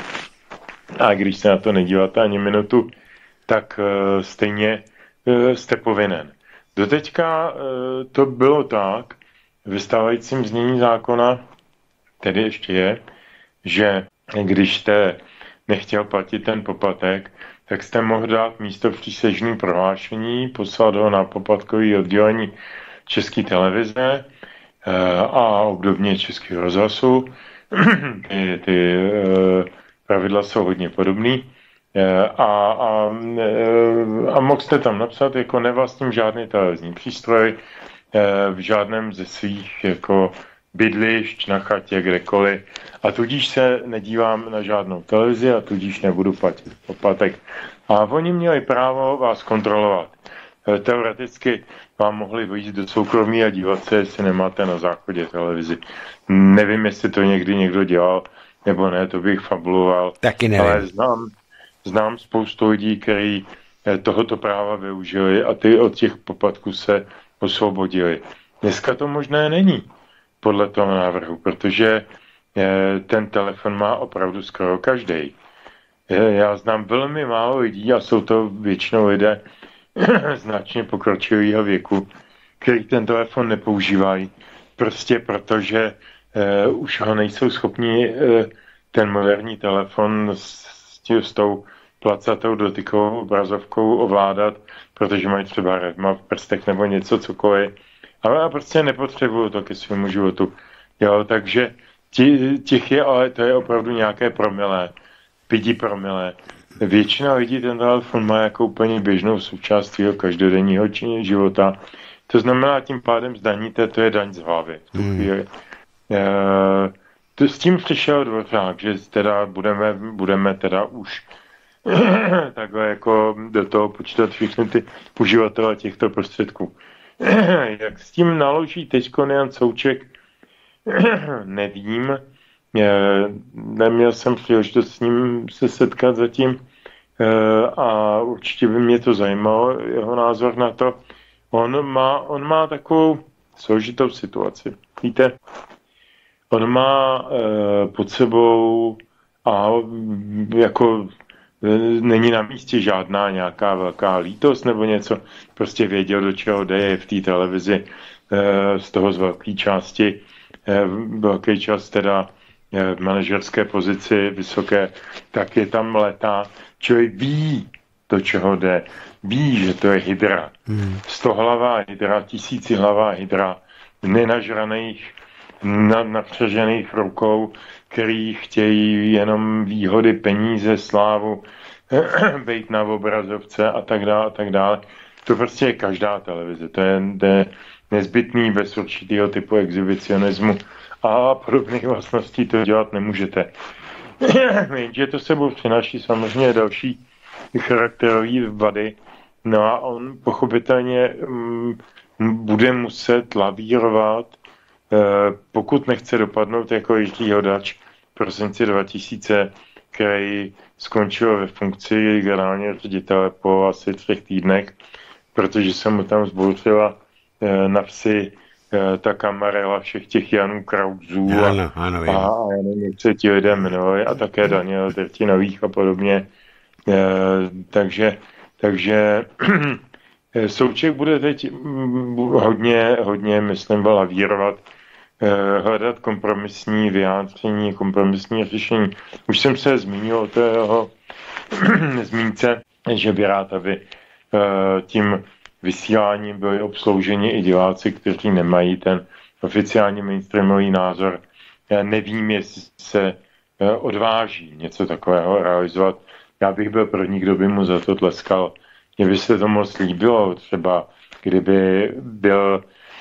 A když se na to nedíváte ani minutu, tak uh, stejně uh, jste povinen. Doteďka uh, to bylo tak, ve stávajícím znění zákona, tedy ještě je, že když jste nechtěl platit ten poplatek, tak jste mohl dát místo přísežný prohlášení, poslat ho na poplatkový oddělení České televize uh, a obdobně Českého rozhlasu. ty ty uh, pravidla jsou hodně podobný. A, a, a mohl jste tam napsat, jako nevlastním žádný televizní přístroj v žádném ze svých jako bydlišť, na chatě, kdekoliv. A tudíž se nedívám na žádnou televizi a tudíž nebudu platit poplatek. A oni měli právo vás kontrolovat. Teoreticky vám mohli vyjít do soukromí a dívat se, jestli nemáte na záchodě televizi. Nevím, jestli to někdy někdo dělal, nebo ne, to bych fabuloval. Taky nevím. Ale znám, znám spoustu lidí, kteří tohoto práva využili a ty od těch poplatků se osvobodili. Dneska to možné není, podle toho návrhu, protože ten telefon má opravdu skoro každý. Já znám velmi málo lidí a jsou to většinou lidé značně pokročilého věku, kteří ten telefon nepoužívají, prostě protože uh, už ho nejsou schopni uh, ten moderní telefon s, s tou placatou dotykovou obrazovkou ovládat, protože mají třeba redma v prstech nebo něco cokoliv. Ale já prostě nepotřebuju to ke svému životu. Jo, takže těch je, ale to je opravdu nějaké promile, pěti promile. Většina lidí ten telefon má jako úplně běžnou součást svého každodenního života. To znamená, tím pádem zdaníte, to je daň z hlavy. Hmm. E, to s tím přišel Dvořák, že teda budeme, budeme teda už takhle jako do toho počítat všechny ty uživatele těchto prostředků. Jak s tím naloží teďko Jan Souček, nevím. Neměl jsem příležitost s ním se setkat zatím a určitě by mě to zajímalo, jeho názor na to. On má, on má takovou složitou situaci. Víte, on má pod sebou a jako není na místě žádná nějaká velká lítost nebo něco. Prostě věděl, do čeho jde, je v té televizi z toho z velké části, velký čas teda v manažerské pozici vysoké, tak je tam letá. Člověk ví, do čeho jde. Ví, že to je hydra. Hmm. Stohlavá hydra, tisícihlavá hydra, nenažraných, napřežených rukou, který chtějí jenom výhody, peníze, slávu, být na obrazovce a tak dále a tak dále. To prostě je každá televize. To je, to je nezbytný bez určitého typu exhibicionismu a podobných vlastností to dělat nemůžete. Jenže to sebou přináší samozřejmě další charakterové vady. No a on pochopitelně mm, bude muset lavírovat, eh, pokud nechce dopadnout jako Jiří Hodač v prosinci dva tisíce, který skončil ve funkci generálního ředitele po asi třech týdnech, protože se mu tam zbouřila eh, na vsi eh, ta kamarela všech těch Janů Krauzů a, ano, ano, a, a já nevím, jak se ti lidé jmenovali, a také Daniel Drtinových a podobně. Eh, takže takže Souček bude teď hodně, hodně, myslím, lavírovat, hledat kompromisní vyjádření, kompromisní řešení. Už jsem se zmínil o tého zmínce, že by rád, aby tím vysíláním byli obslouženi i diváci, kteří nemají ten oficiální mainstreamový názor. Já nevím, jestli se odváží něco takového realizovat. Já bych byl první, kdo by mu za to tleskal. Mně by se to moc líbilo, třeba kdyby byl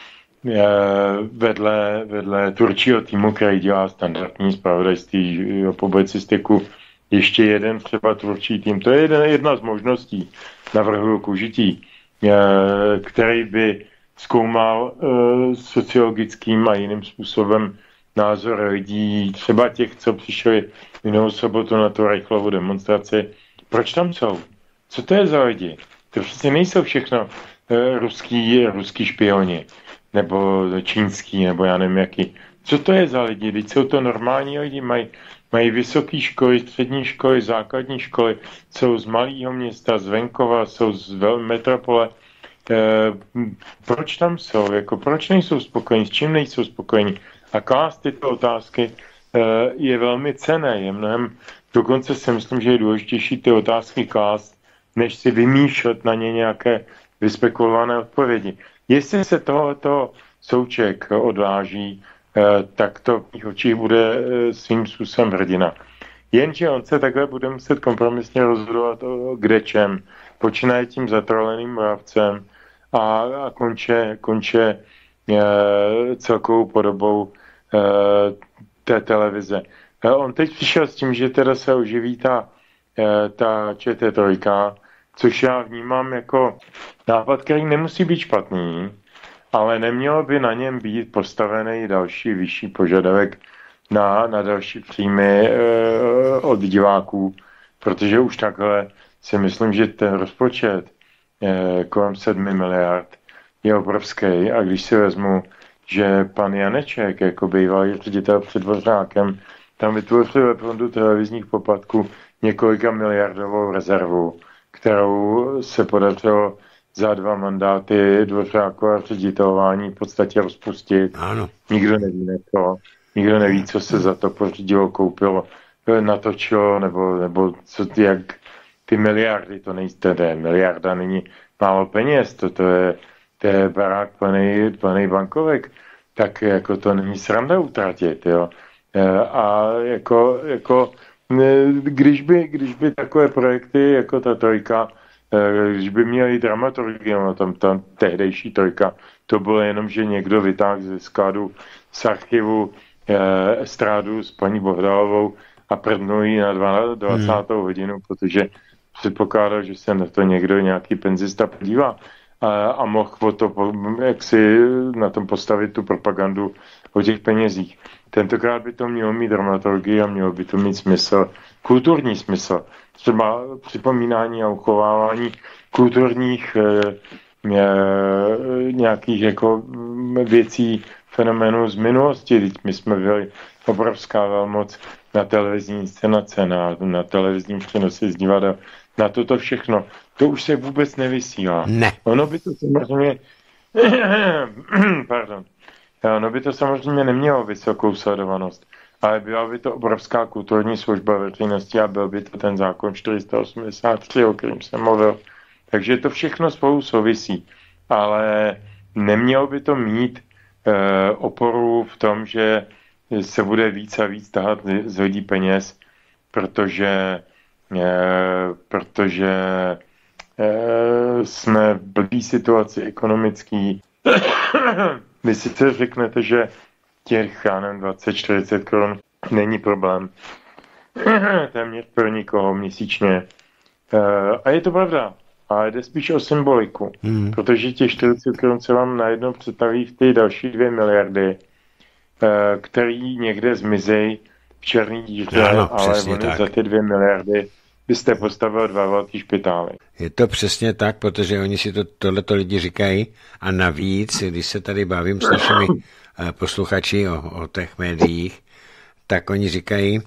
vedle, vedle tvůrčího týmu, který dělá standardní zpravodajství, publicistiku, ještě jeden třeba tvůrčí tým. To je jedna, jedna z možností, navrhuju k užití, který by zkoumal sociologickým a jiným způsobem názor lidí, třeba těch, co přišli jinou sobotu na tu rychlovou demonstraci. Proč tam jsou? Co to je za lidi? To přece nejsou všechno e, ruský, ruský špioni, nebo čínský, nebo já nevím jaký. Co to je za lidi? Teď jsou to normální lidi, mají, mají vysoké školy, střední školy, základní školy, jsou z malého města, z venkova, jsou z metropole. E, proč tam jsou? Jako, proč nejsou spokojení? S čím nejsou spokojení? A klást tyto otázky e, je velmi cenné, je mnohem, dokonce si myslím, že je důležitější ty otázky klást, než si vymýšlet na ně nějaké vyspekulované odpovědi. Jestli se tohoto Souček odváží, tak to v mých očích bude svým způsobem hrdina. Jenže on se takhle bude muset kompromisně rozhodovat o kdečem. Počínaje tím zatroleným mravcem a, a konče, konče celkovou podobou té televize. On teď přišel s tím, že teda se oživí ta, ta Č T tři, což já vnímám jako nápad, který nemusí být špatný, ale nemělo by na něm být postavený další vyšší požadavek na, na další příjmy e, od diváků, protože už takhle si myslím, že ten rozpočet e, kolem sedmi miliard je obrovský, a když si vezmu, že pan Janeček, jako bývalý ředitel před Dvořákem, tam vytvořil ve fondu televizních poplatků několika miliardovou rezervu, kterou se podařilo za dva mandáty Dvořákova ředitelování v podstatě rozpustit. Ano. Nikdo neví to, nikdo neví, co se za to pořídilo, koupilo, natočilo, nebo, nebo co, jak ty miliardy, to nejste, miliarda není málo peněz, to, to je, to je barák plný, plný bankovek, tak jako to není sranda utratit, jo. A jako, jako když by, když by takové projekty jako ta trojka, když by měli dramaturgii, no tam ta tehdejší trojka, to bylo jenom, že někdo vytáhl ze skladu z archivu eh, estrádu s paní Bohdalovou a prdnul ji na dvacátou Hmm. hodinu, protože předpokládal, že se na to někdo, nějaký penzista podívá a, a mohl to, jak si na tom postavit tu propagandu o těch penězích. Tentokrát by to mělo mít dramaturgii a mělo by to mít smysl, kulturní smysl. Třeba připomínání a uchovávání kulturních e, e, nějakých jako věcí, fenoménů z minulosti. Teď my jsme byli obrovská velmoc na televizní scénace, na, na televizním přenosi z divadel, na toto všechno. To už se vůbec nevysílá. Ne. Ono by to samozřejmě... Pardon. No by to samozřejmě nemělo vysokou sledovanost, ale byla by to obrovská kulturní služba veřejnosti a byl by to ten zákon čtyři sta osmdesát tři, o kterém jsem mluvil. Takže to všechno spolu souvisí, ale nemělo by to mít e, oporu v tom, že se bude víc a víc tahat z lidí peněz, protože, e, protože e, jsme v blbý situaci ekonomický. Vy sice řeknete, že těch, já nevím, dvacet čtyřicet korun není problém, téměř pro nikoho měsíčně. A je to pravda. A jde spíš o symboliku. Hmm. Protože těch čtyřicet korun se vám najednou přetaví v ty další dvě miliardy, který někde zmizí v černý díře, ano, ale za ty dvě miliardy byste postavil dva velký špitály. Je to přesně tak, protože oni si to, tohleto lidi říkají a navíc, když se tady bavím s našimi posluchači o, o těch médiích, tak oni říkají,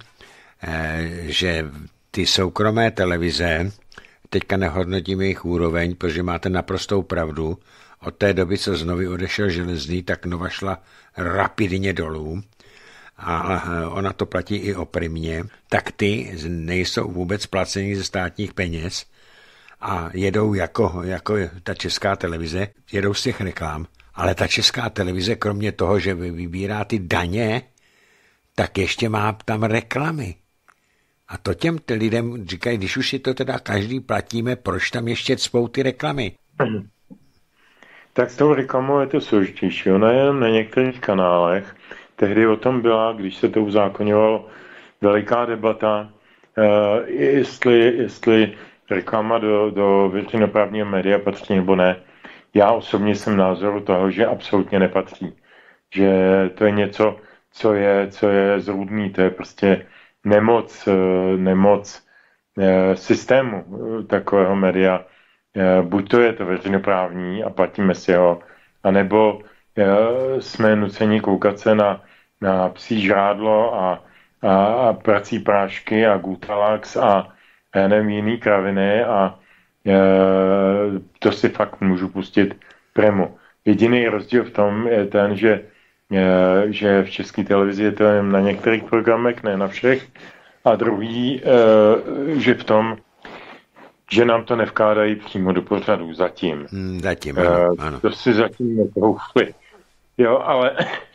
že ty soukromé televize, teďka nehodnotím jejich úroveň, protože máte naprostou pravdu, od té doby, co znovu odešel Železný, tak Nova šla rapidně dolů a ona to platí i o Primě, tak ty nejsou vůbec placení ze státních peněz a jedou jako, jako ta Česká televize, jedou z těch reklám, ale ta Česká televize, kromě toho, že vybírá ty daně, tak ještě má tam reklamy. A to těm lidem říkají, když už si to teda každý platíme, proč tam ještě cpou ty reklamy? Tak s tou reklamou je to složitější. Ona je na některých kanálech. Tehdy o tom byla, když se to uzákonilo, veliká debata, uh, jestli, jestli reklama do, do veřejnoprávního média patří nebo ne. Já osobně jsem názoru toho, že absolutně nepatří. Že to je něco, co je, co je zrůdný, to je prostě nemoc, nemoc systému takového média. Buď to je to veřejnoprávní a platíme si ho, anebo jsme nuceni koukat se na, na psí žrádlo a, a, a prací prášky a Gutalax a já nevím, jiný kraviny a e, to si fakt můžu pustit Primu. Jediný rozdíl v tom je ten, že že v České televizi je to jen na některých programech, ne na všech. A druhý, že v tom, že nám to nevkládají přímo do pořadu zatím. Hmm, zatím, ano, ano. To si zatím netroufli. Jo, ale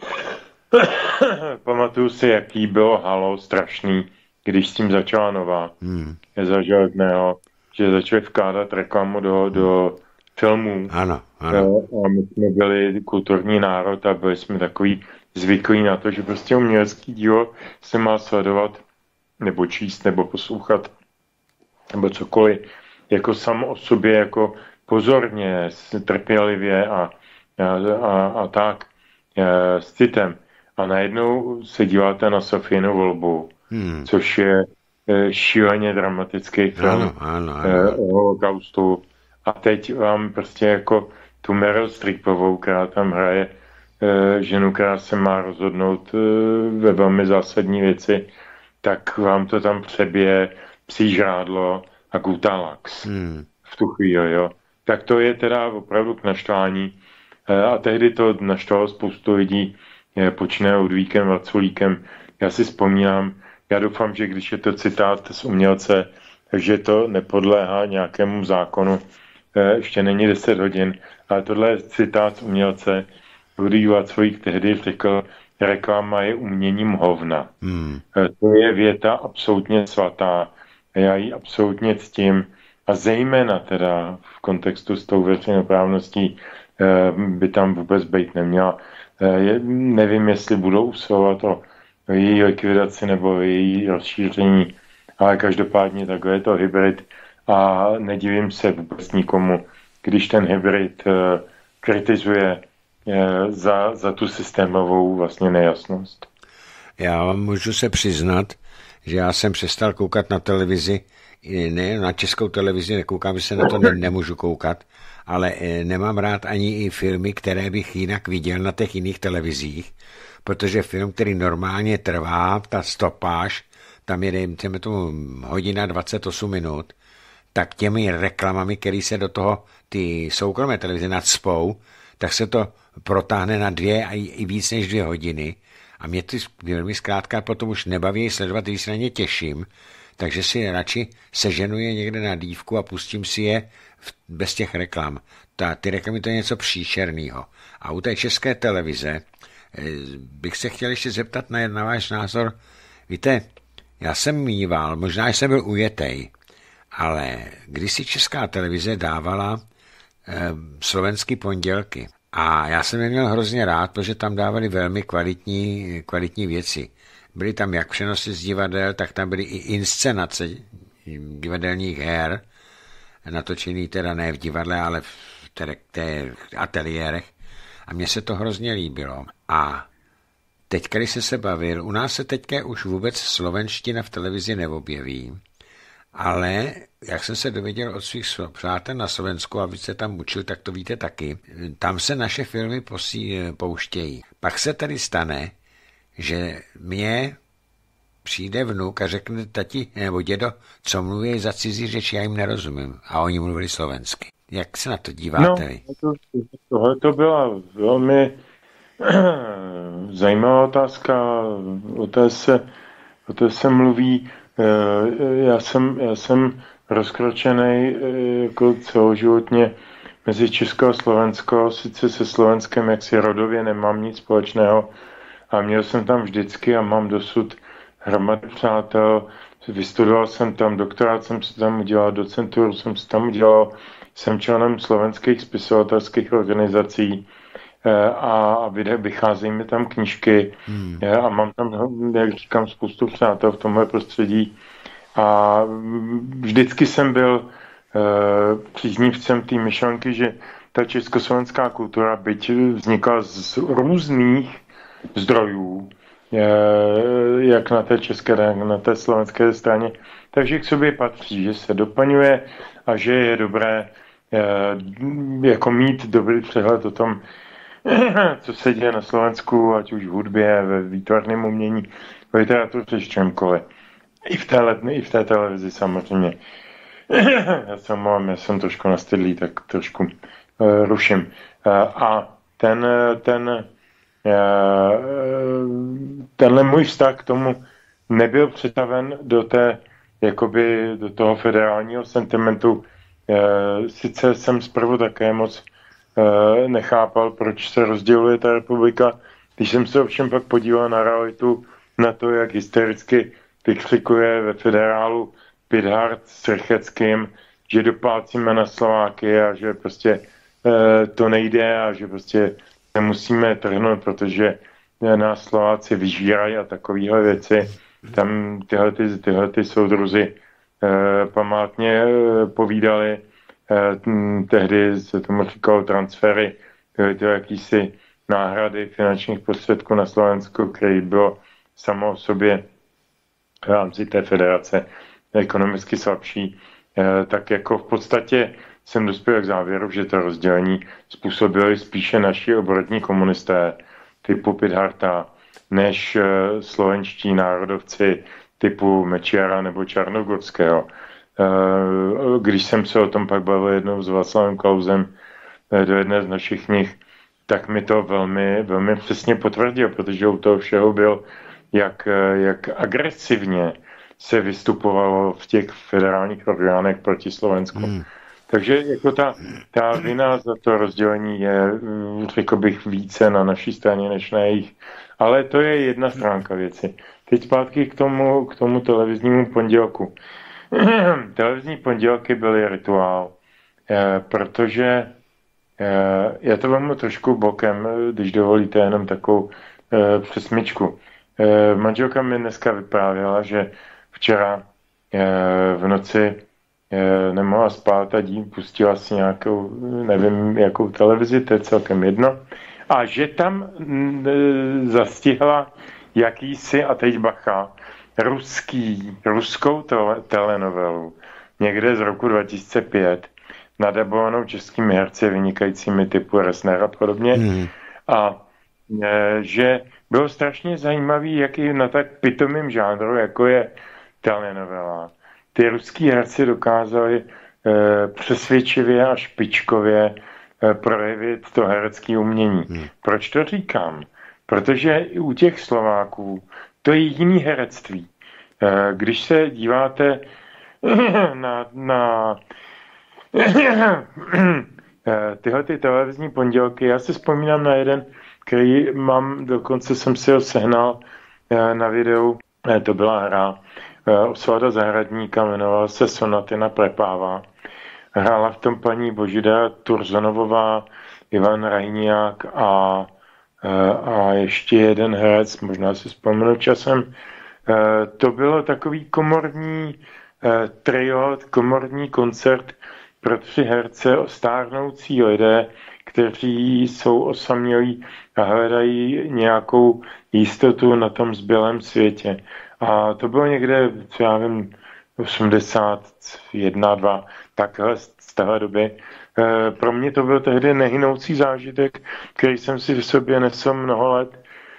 pamatuju si, jaký bylo halo strašný, když s tím začala Nová. Hmm. Je za Železného, že začali vkládat reklamu do, do filmů. Ano, ano. A my jsme byli kulturní národ a byli jsme takový zvyklí na to, že prostě umělecký dílo se má sledovat nebo číst, nebo poslouchat, nebo cokoliv, jako samo o sobě, jako pozorně, trpělivě a, a, a, a tak, a, s citem. A najednou se díváte na Sofínu volbu, hmm. což je šíleně dramatický film ano, ano, ano. o holokaustu. A teď vám prostě jako tu Meryl Streepovou, která tam hraje e, ženu, která se má rozhodnout e, ve velmi zásadní věci, tak vám to tam přebije psí žrádlo a Gutalax hmm. v tu chvíli, jo. Tak to je teda opravdu k naštvání. E, a tehdy to naštvalo spoustu lidí, e, počínaje Ludvíkem Vaculíkem. Já si vzpomínám, já doufám, že když je to citát z umělce, takže to nepodléhá nějakému zákonu, ještě není deset hodin, ale tohle je citát umělce. Ludvík Vaculík tehdy řekl, reklama je uměním hovna. Hmm. To je věta absolutně svatá. Já ji absolutně ctím. A zejména teda v kontextu s tou veřejnoprávností by tam vůbec být neměla. Nevím, jestli budou usilovat o její likvidaci nebo její rozšíření, ale každopádně takhle je to hybrid. A nedivím se vůbec nikomu, když ten hybrid uh, kritizuje uh, za, za tu systémovou vlastně nejasnost. Já vám můžu se přiznat, že já jsem přestal koukat na televizi, ne na Českou televizi, nekoukám, že se na to ne, nemůžu koukat, ale nemám rád ani i filmy, které bych jinak viděl na těch jiných televizích, protože film, který normálně trvá, ta stopáž, tam je, dejme tomu, hodina dvacet osm minut, tak těmi reklamami, které se do toho ty soukromé televize nacpou, tak se to protáhne na dvě a i víc než dvě hodiny. A mě ty velmi zkrátka potom už nebaví sledovat, když se na ně těším, takže si radši seženu je někde na dívku a pustím si je v, bez těch reklam. Ta, ty reklamy to je něco příšerného. A u té České televize bych se chtěl ještě zeptat na, na váš názor. Víte, já jsem mýval, možná jsem byl ujetej, ale když si Česká televize dávala eh, slovenský pondělky a já jsem je měl hrozně rád, protože tam dávali velmi kvalitní, kvalitní věci. byly tam jak přenosy z divadel, tak tam byly i inscenace divadelních her, natočený teda ne v divadle, ale v té ateliérech. A mně se to hrozně líbilo. A teď, když se se bavil, u nás se teďka už vůbec slovenština v televizi neobjeví, ale jak jsem se dověděl od svých přátel na Slovensku, a vy se tam učil, tak to víte taky, tam se naše filmy posí, pouštějí. Pak se tady stane, že mě přijde vnuk a řekne tati nebo dědo, co mluví za cizí řeč, já jim nerozumím. A oni mluvili slovensky. Jak se na to díváte vy? No, tohle to byla velmi zajímavá otázka. O té se, o té se mluví. Já jsem, já jsem rozkročený jako celoživotně mezi Česko a Slovensko. Sice se Slovenskem jaksi rodově nemám nic společného, a měl jsem tam vždycky a mám dosud hromady přátel. Vystudoval jsem tam, doktorát jsem si tam udělal, docenturu jsem si tam udělal, jsem členem slovenských spisovatelských organizací a vycházejí mi tam knížky hmm. a mám tam, jak říkám, spoustu přátel v tomhle prostředí. A vždycky jsem byl příznivcem té myšlenky, že ta československá kultura, byť vznikla z různých zdrojů, jak na té české, tak na té slovenské straně, takže k sobě patří, že se doplňuje a že je dobré jako mít dobrý přehled o tom, co se děje na Slovensku, ať už v hudbě, ve výtvarném umění, v literatuře, v čemkoliv. I v té, i v té televizi samozřejmě. Já jsem, mám, já jsem trošku nastydlý, tak trošku uh, ruším. Uh, a ten, ten tenhle můj vztah k tomu nebyl přetaven do té, jakoby do toho federálního sentimentu. Sice jsem zprvu také moc nechápal, proč se rozděluje ta republika. Když jsem se ovšem pak podíval na realitu, na to, jak hystericky vykřikuje ve federálu Pithart s Rycheckým, že doplácíme na Slováky a že prostě to nejde a že prostě musíme trhnout, protože nás Slováci vyžírají a takovéhle věci. Tam tyhle, ty, tyhle ty soudruzi eh, památně eh, povídali. Eh, tehdy se tomu říkalo transfery, byly to jakýsi náhrady finančních prostředků na Slovensku, který bylo samo o sobě v rámci té federace ekonomicky slabší. Eh, tak jako v podstatě jsem dospěl k závěru, že to rozdělení způsobili spíše naši obrodní komunisté typu Pitharta, než slovenští národovci typu Mečiara nebo Čarnogorského. Když jsem se o tom pak bavil jednou s Václavem Klausem do jedné z našich knih, tak mi to velmi, velmi přesně potvrdil, protože u toho všeho byl, jak, jak agresivně se vystupovalo v těch federálních orgánech proti Slovensku. Hmm. Takže jako ta, ta vina za to rozdělení je, řekl bych, více na naší straně než na jejich. Ale to je jedna stránka věci. Teď zpátky k tomu, k tomu televiznímu pondělku. Televizní pondělky byly rituál, eh, protože eh, já to vám trošku bokem, když dovolíte jenom takovou eh, přesmičku. Eh, manželka mi dneska vyprávěla, že včera eh, v noci nemohla spát a dím pustila si nějakou, nevím, jakou televizi, to je celkem jedno. A že tam zastihla jakýsi, a teď bacha, ruský, ruskou tele, telenovelu, někde z roku dva tisíce pět, nadabovanou českými herci vynikajícími typu Resner a podobně. Hmm. A že bylo strašně zajímavý, jaký na tak pitomým žánru, jako je telenovela, ty ruský herci dokázali e, přesvědčivě a špičkově e, projevit to herecké umění. Hmm. Proč to říkám? Protože u těch Slováků to je jiný herectví. E, když se díváte na, na tyhle ty televizní pondělky, já si vzpomínám na jeden, který mám, dokonce jsem si ho sehnal e, na videu, e, to byla hra, Osvalda Zahradníka, jmenovala se Sonatina Prepáva. Hrála v tom paní Božida Turzonovová, Ivan Rajniak a a ještě jeden herec, možná si vzpomenu časem. To bylo takový komorní trio, komorní koncert pro tři herce, stárnoucí lidé, kteří jsou osamělí a hledají nějakou jistotu na tom zbylém světě. A to bylo někde, co já vím, osmdesát jedna, dva, takhle z téhle doby. E, pro mě to byl tehdy nehynoucí zážitek, který jsem si v sobě nesl mnoho let,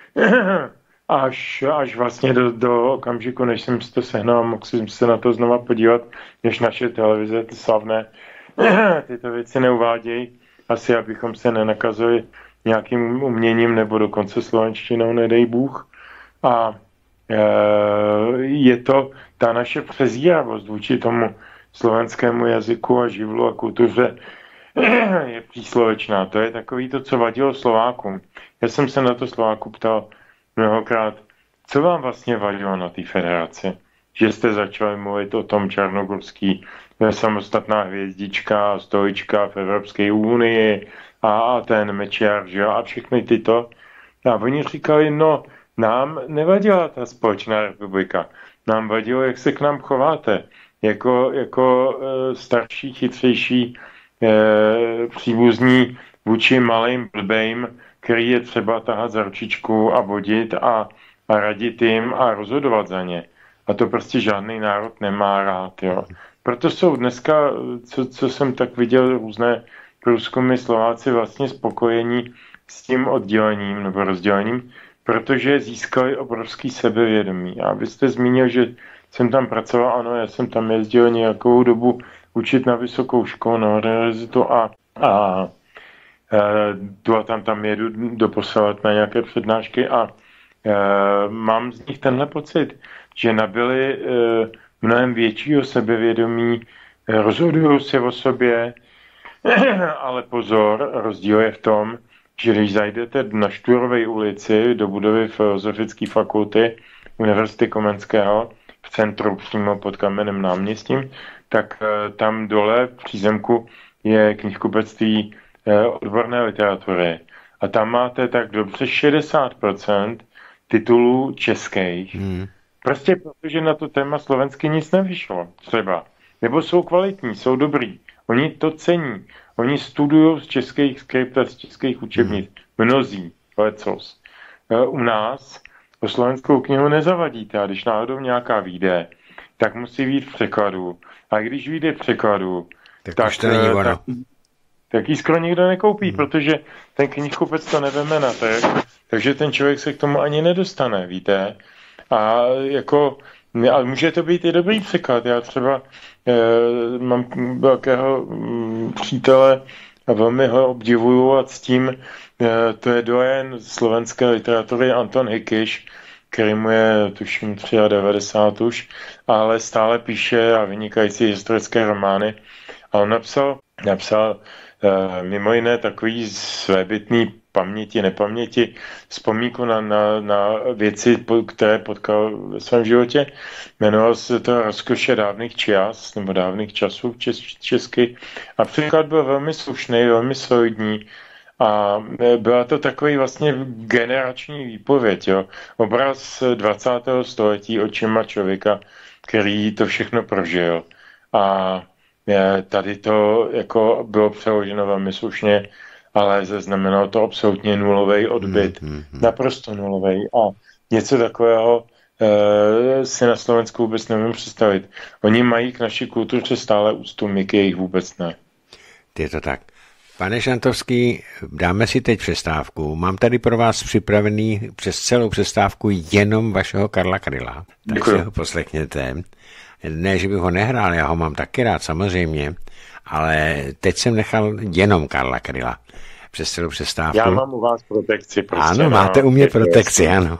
až, až vlastně do, do okamžiku, než jsem si to sehnal, mohl jsem se na to znova podívat, než naše televize, ty slavné, tyto věci neuvádějí. Asi abychom se nenakazili nějakým uměním nebo dokonce slovenštinou, nedej Bůh. A e, je to ta naše přezíravost vůči tomu slovenskému jazyku a živlu a kultuře je příslovečná. To je takový to, co vadilo Slovákům. Já jsem se na to Slováku ptal mnohokrát, co vám vlastně vadilo na té federaci? Že jste začali mluvit o tom Čarnogorský samostatná hvězdička, stolička v Evropské unii a, a ten Mečiar, že a všechny tyto. A oni říkali, no, nám nevadila ta společná republika. Nám vadilo, jak se k nám chováte. Jako, jako e, starší, chytřejší e, příbuzní vůči malým blbejm, který je třeba tahat za ručičku a vodit a, a radit jim a rozhodovat za ně. A to prostě žádný národ nemá rád, jo. Proto jsou dneska, co, co jsem tak viděl, různé průzkumy, Slováci vlastně spokojení s tím oddělením nebo rozdělením, protože získali obrovský sebevědomí. A vy jste zmínil, že jsem tam pracoval, ano, já jsem tam jezdil nějakou dobu učit na vysokou školu, na univerzitu a, a, a a tam tam jedu doposavat na nějaké přednášky a, a mám z nich tenhle pocit, že nabyli e, mnohem většího sebevědomí, rozhodují se o sobě, ale pozor, rozdíl je v tom, že když zajdete na Štúrovej ulici do budovy Filozofické fakulty Univerzity Komenského v centru přímo pod Kamenným náměstím, tak e, tam dole v přízemku je knihkupectví e, odborné literatury. A tam máte tak dobře šedesát procent titulů českých. Hmm. Prostě protože na to téma slovensky nic nevyšlo, třeba. Nebo jsou kvalitní, jsou dobrý. Oni to cení. Oni studují z českých skript a z českých učebnic. Mnozí, lecos. U nás o slovenskou knihu nezavadíte a když náhodou nějaká vyjde, tak musí být v překladu. A když vyjde v překladu, tak, tak, to není ono. tak, tak ji skoro nikdo nekoupí, hmm. protože ten knihkupec to neveme na trh, takže ten člověk se k tomu ani nedostane, víte. A jako, ale může to být i dobrý překlad. Já třeba e, mám velkého m, přítele a velmi ho obdivuju a s tím e, to je dojen slovenské literatury Anton Hikiš, který mu je tuším devadesát tři už, ale stále píše a vynikající historické romány. A on napsal, napsal e, mimo jiné takový svébytný paměti, nepaměti, vzpomínku na, na, na věci, které potkal ve svém životě. Jmenoval se to Rozkoše dávných čas, nebo dávných časů čes, česky. A příklad byl velmi slušný, velmi solidní a byla to takový vlastně generační výpověď. Jo? Obraz dvacátého století očima člověka, který to všechno prožil. A tady to jako bylo přeloženo velmi slušně, ale zaznamenalo to absolutně nulový odbyt. Mm, mm, mm. Naprosto nulový. A něco takového e, si na Slovensku vůbec nevím představit. Oni mají k naší kultuře stále úctu, my k jejich vůbec ne. Je to tak. Pane Žantovský, dáme si teď přestávku. Mám tady pro vás připravený přes celou přestávku jenom vašeho Karla Kryla. Tak si ho poslechněte. Ne, že bych ho nehrál, já ho mám taky rád, samozřejmě, ale teď jsem nechal jenom Karla Kryla přes celou přestávku. Já mám u vás protekci. Prostě, ano, máte u mě protekci, ano.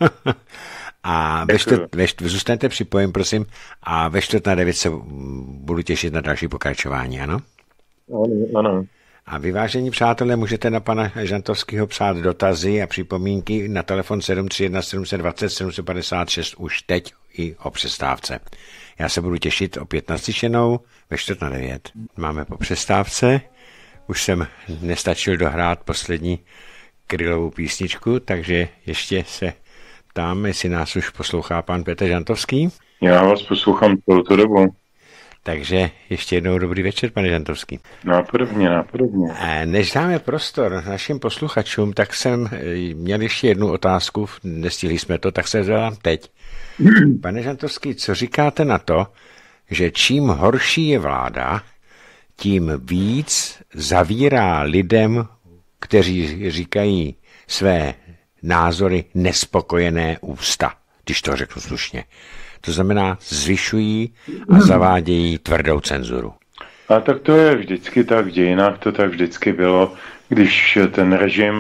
A ve čtvrt, ve čtvrt, zůstaňte připojím, prosím, a ve čtvrt na devět se budu těšit na další pokračování, ano? Ano, ano. A vy, vážení přátelé, můžete na pana Žantovského psát dotazy a připomínky na telefon sedm tři jedna sedm dva nula sedm pět šest už teď i o přestávce. Já se budu těšit opět naslyšenou ve čtvrt na devět. Máme po přestávce. Už jsem nestačil dohrát poslední Krylovou písničku, takže ještě se ptám, jestli nás už poslouchá pan Petr Žantovský. Já vás poslouchám celou tu dobu. Takže ještě jednou dobrý večer, pane Žantovský. Nápodobně, nápodobně. Než dáme prostor našim posluchačům, tak jsem měl ještě jednu otázku, nestihli jsme to, tak se zadám teď. Pane Žantovský, co říkáte na to, že čím horší je vláda, tím víc zavírá lidem, kteří říkají své názory, nespokojené ústa, když to řeknu slušně. To znamená, zvyšují a zavádějí tvrdou cenzuru. A tak to je vždycky tak, v dějinách to tak vždycky bylo, když ten režim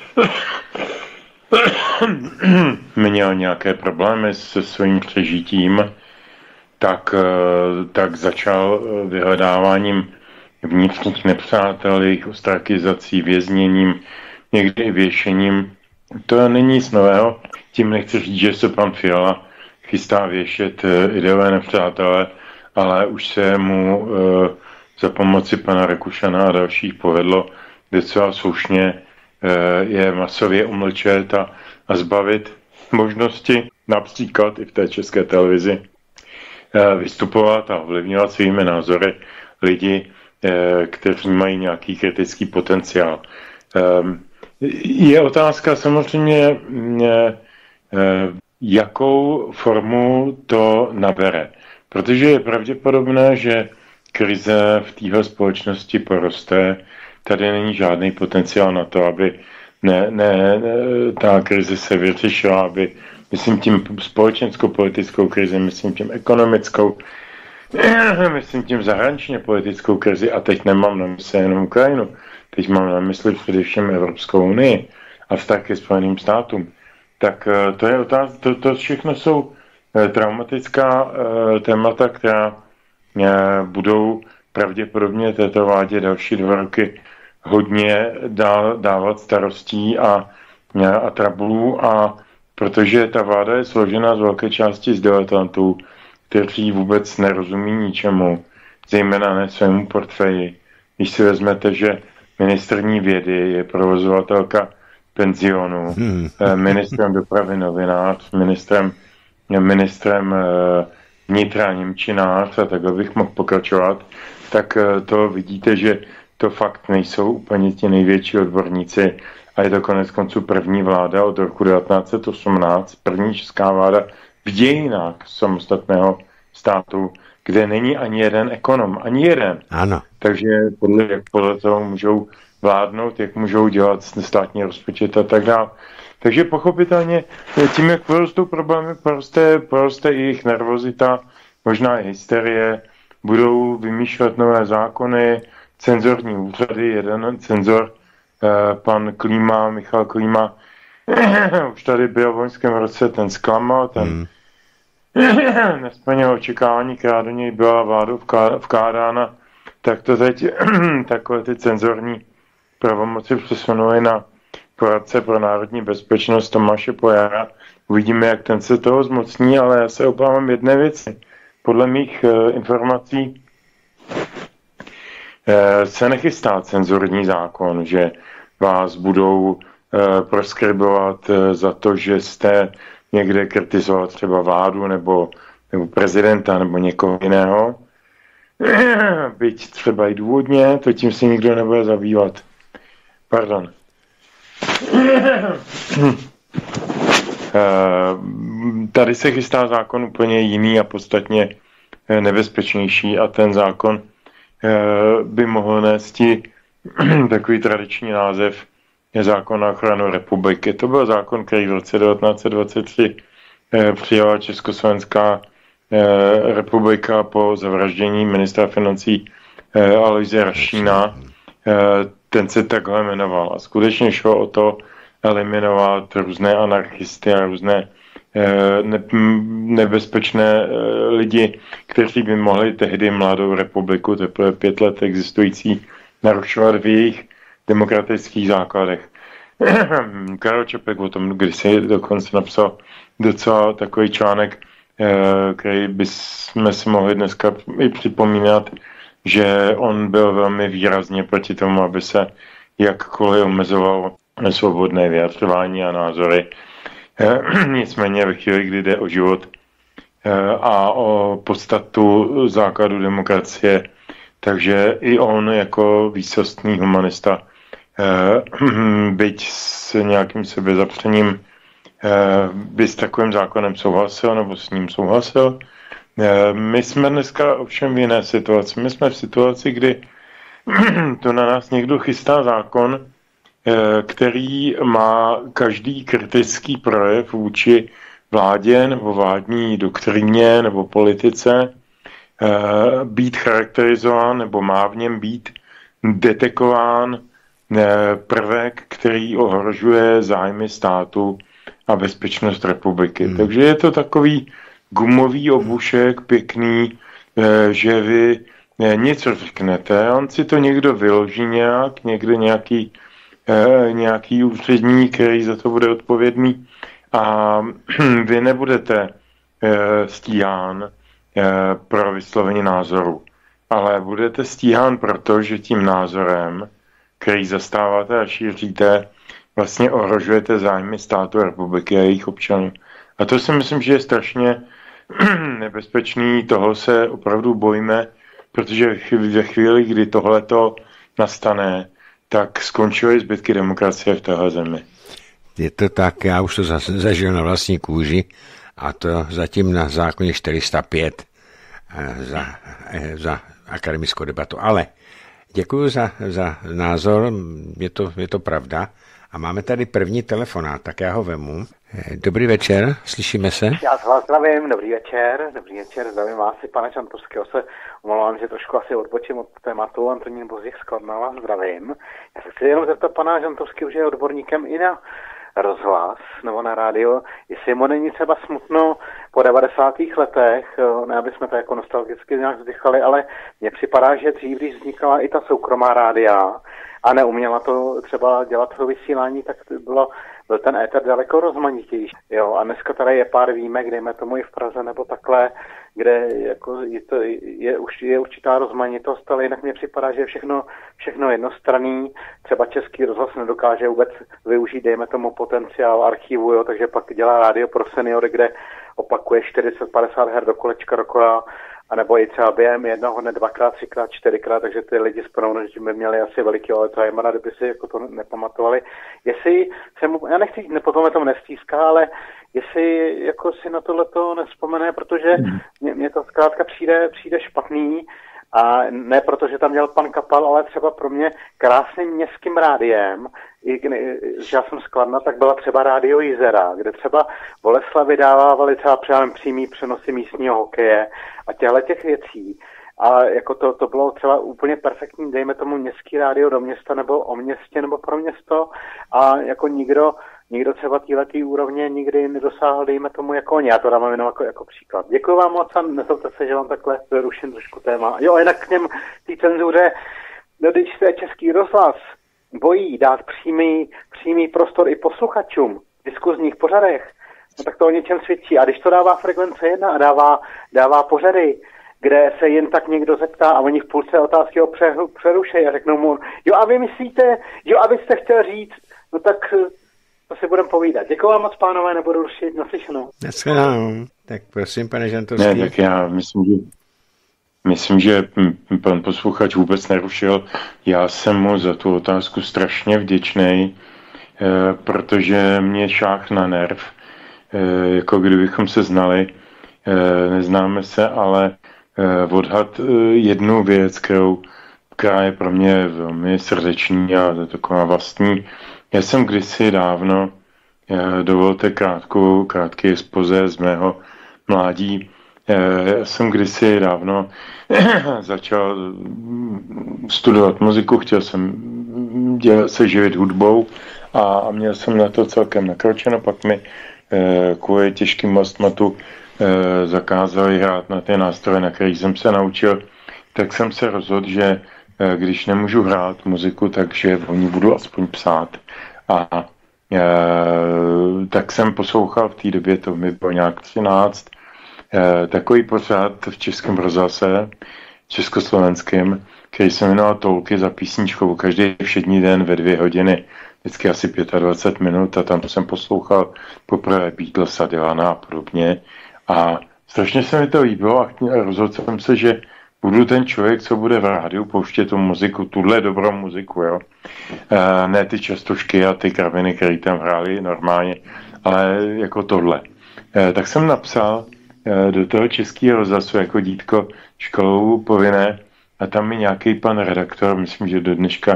měl nějaké problémy se svým přežitím, tak, tak začal vyhledáváním vnitřních nepřátel, jejich ostrakizací, vězněním, někdy věšením. To není nic nového. Tím nechci říct, že se pan Fiala chystá věšet ideové nepřátelé, ale už se mu e, za pomoci pana Rakušana a dalších povedlo docela slušně e, je masově umlčet a, a zbavit možnosti například i v té české televizi e, vystupovat a ovlivňovat svými názory lidi, e, kteří mají nějaký kritický potenciál. E, je otázka samozřejmě e, e, jakou formu to nabere. Protože je pravděpodobné, že krize v téhle společnosti poroste. Tady není žádný potenciál na to, aby ne, ne, ta krize se vyřešila, aby, myslím tím společenskou politickou krizi, myslím tím ekonomickou, myslím tím zahraničně politickou krizi, a teď nemám na mysli jenom Ukrajinu, teď mám na mysli především Evropskou unii a vztah ke Spojeným státům. Tak to je otázka, to, to všechno jsou traumatická témata, která budou pravděpodobně této vládě další dva roky hodně dá, dávat starostí a, a trablů, a protože ta vláda je složena z velké části z diletantů, kteří vůbec nerozumí ničemu, zejména ne svému portfeji. Když si vezmete, že ministryní vědy je provozovatelka penzionu, hmm. ministrem dopravy novinář, ministrem, ministrem vnitra němčinář, a takhle bych mohl pokračovat, tak to vidíte, že to fakt nejsou úplně ti největší odborníci, a je to konec konců první vláda od roku devatenáct set osmnáct, první česká vláda v dějinách samostatného státu, kde není ani jeden ekonom, ani jeden. Ano. Takže podle, jak podle toho můžou vládnout, jak můžou dělat státní rozpočet a tak dále. Takže pochopitelně tím, jak porostou problémy, poroste, poroste i jejich nervozita, možná i hysterie, budou vymýšlet nové zákony, cenzorní úřady, jeden cenzor, eh, pan Klíma, Michal Klíma, už tady byl v loňském roce, ten zklamal, ten hmm. nesplnil očekávání, která do něj byla vládou vkládána, tak to teď takové ty cenzorní pravomoci přesunuli na poradce pro národní bezpečnost Tomáše Pojara. Uvidíme, jak ten se toho zmocní, ale já se obávám jedné věci. Podle mých e, informací e, se nechystá cenzurní zákon, že vás budou e, proskribovat e, za to, že jste někde kritizoval třeba vládu nebo, nebo prezidenta nebo někoho jiného. Byť třeba i důvodně, to tím se nikdo nebude zabývat. Pardon. Tady se chystá zákon úplně jiný a podstatně nebezpečnější, a ten zákon by mohl nést takový tradiční název zákon na ochranu republiky. To byl zákon, který v roce devatenáct set dvacet tři přijala Československá republika po zavraždění ministra financí Alojze Rašína. Ten se takhle jmenoval. A skutečně šlo o to eliminovat různé anarchisty a různé ne, nebezpečné lidi, kteří by mohli tehdy mladou republiku, teprve pět let existující, narušovat v jejich demokratických základech. Karel Čapek o tom kdysi dokonce napsal docela takový článek, který bychom si mohli dneska i připomínat, že on byl velmi výrazně proti tomu, aby se jakkoliv omezovalo svobodné vyjadřování a názory. Nicméně ve chvíli, kdy jde o život a o podstatu základu demokracie, takže i on jako výsostný humanista, byť s nějakým sebezapřením, by s takovým zákonem souhlasil nebo s ním souhlasil. My jsme dneska ovšem v jiné situaci. My jsme v situaci, kdy to na nás někdo chystá zákon, který má každý kritický projev vůči vládě nebo vládní doktríně nebo politice být charakterizován nebo má v něm být detekován prvek, který ohrožuje zájmy státu a bezpečnost republiky. Hmm. Takže je to takový gumový obušek, pěkný, že vy něco řeknete, on si to někdo vyloží nějak, někde nějaký, nějaký úředník, který za to bude odpovědný, a vy nebudete stíhán pro vyslovení názoru, ale budete stíhán proto, že tím názorem, který zastáváte a šíříte, vlastně ohrožujete zájmy státu a republiky a jejich občanů. A to si myslím, že je strašně nebezpečný, toho se opravdu bojíme, protože ve chvíli, kdy tohleto nastane, tak skončily zbytky demokracie v téhle zemi. Je to tak, já už to zažil na vlastní kůži, a to zatím na zákoně čtyři sta pět za, za akademickou debatu. Ale děkuji za, za názor, je to, je to pravda. A máme tady první telefonát, tak já ho vemu. Dobrý večer, slyšíme se? Já z vás zdravím, dobrý večer, dobrý večer, zdravím vás i pane Žantovského, se omlouvám, že trošku asi odbočím od tématu, Antonín Bozdich z Kladna, vás zdravím. Já se chci jenom zeptat pana Žantovského, že je odborníkem i na rozhlas nebo na rádio, jestli mu není třeba smutno po devadesátých letech, ne aby jsme to jako nostalgicky nějak vzdychali, ale mně připadá, že dřív, když vznikala i ta soukromá rádia a neuměla to třeba dělat to vysílání, tak to bylo, byl ten éter daleko rozmanitější. Jo, a dneska tady je pár výjimek, dejme tomu i v Praze nebo takhle, kde jako je, to, je, už je určitá rozmanitost, ale jinak mně připadá, že je všechno, všechno jednostranný. Třeba Český rozhlas nedokáže vůbec využít, dejme tomu, potenciál archivu, jo, takže pak dělá rádio pro seniory, kde opakuje čtyřicet padesát her do kolečka dokola, anebo i třeba během jednoho dne dvakrát, třikrát, čtyřikrát, takže ty lidi s proměnutím by měli asi veliký Alzheimera, kdyby si jako to nepamatovali. Jestli se mu, já nechci, potom je tomu nestýská, ale jestli jako si na tohleto nespomene, protože mě, mě to zkrátka přijde, přijde špatný, a ne proto, že tam měl pan Kapal, ale třeba pro mě krásným městským rádiem, i když já jsem z Kladna, tak byla třeba rádio Jizera, kde třeba Boleslavy dávávali třeba přímý přenosy místního hokeje a těchto těch věcí. A jako to, to bylo třeba úplně perfektní, dejme tomu městský rádio do města nebo o městě nebo pro město, a jako nikdo, nikdo třeba téhletý úrovně nikdy nedosáhl, dejme tomu jako oni. Já to dám jenom jako, jako příklad. Děkuji vám moc a nezlobte se, že vám takhle ruším trošku téma. Jo, a jinak k něm té cenzuře, no, když se Český rozhlas bojí dát přímý, přímý prostor i posluchačům v diskuzních pořadech, no tak to o něčem svědčí. A když to dává Frekvence jedna a dává, dává pořady, kde se jen tak někdo zeptá a oni v půlce otázky ho přerušejí a řeknou mu, jo a vy myslíte, jo a vy jste chtěl říct, no tak to si budeme povídat. Děkuji vám moc, pánové, nebudu rušit, naslyšenou. Naschledanou. Tak prosím, pane Žantovský. Ne, tak já myslím, že myslím, že pan posluchač vůbec nerušil. Já jsem mu za tu otázku strašně vděčnej, eh, protože mě šáh na nerv, eh, jako kdybychom se znali, eh, neznáme se, ale eh, odhad eh, jednu věc, kterou, která je pro mě velmi srdeční a taková vlastní. Já jsem kdysi dávno, eh, dovolte krátkou, krátký expoze z mého mládí. Já jsem kdysi dávno začal studovat muziku, chtěl jsem dělat, se živit hudbou a měl jsem na to celkem nakročeno, pak mi kvůli těžkým astmatu zakázali hrát na ty nástroje, na kterých jsem se naučil, tak jsem se rozhodl, že když nemůžu hrát muziku, takže o ní budu aspoň psát. A tak jsem poslouchal v té době, to mi bylo nějak třináct, takový pořad v Českém rozhlase, československém, který se jmenoval Tolky za písničkou, každý všední den ve dvě hodiny vždycky asi dvacet pět minut a tam jsem poslouchal poprvé Beatlesa, Dylana a podobně. A strašně se mi to líbilo a rozhodl jsem se, že budu ten člověk, co bude v rádiu pouštět tu muziku, tuhle dobrou muziku, jo. E, ne ty častošky a ty kraviny, které tam hráli normálně, ale jako tohle. E, tak jsem napsal e, do toho Českého rozhlasu jako dítko školou povinné a tam mi nějaký pan redaktor, myslím, že do dneška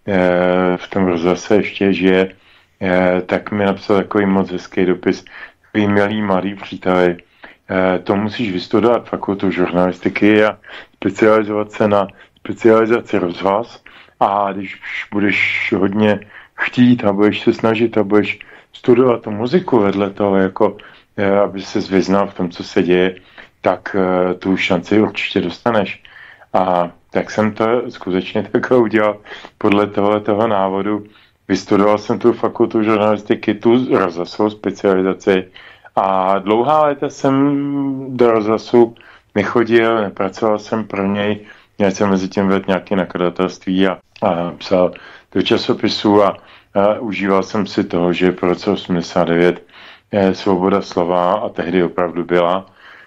e, v tom rozhlase ještě žije, e, tak mi napsal takový moc hezký dopis, takový milý mladý příteli, e, to musíš vystudovat fakultu žurnalistiky a specializovat se na specializaci rozhlas a když budeš hodně chtít a budeš se snažit a budeš studovat tu muziku vedle toho, jako e, aby se vyznal v tom, co se děje, tak e, tu šanci určitě dostaneš. A tak jsem to skutečně takhle udělal podle tohoto návodu. Vystudoval jsem tu fakultu žurnalistiky, tu rozhlasovou specializaci a dlouhá léta jsem do rozhlasu nechodil, nepracoval jsem pro něj, měl jsem mezi tím vedl nějaké nakladatelství a, a psal do časopisů a, a užíval jsem si toho, že v roce osmdesát devět je svoboda slova a tehdy opravdu byla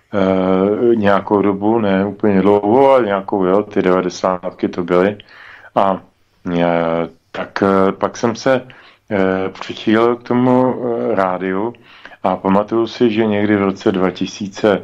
e, nějakou dobu, ne úplně dlouho, ale nějakou, jo, ty devadesátky to byly a e, tak e, pak jsem se e, přichýlil k tomu e, rádiu a pamatuju si, že někdy v roce dva tisíce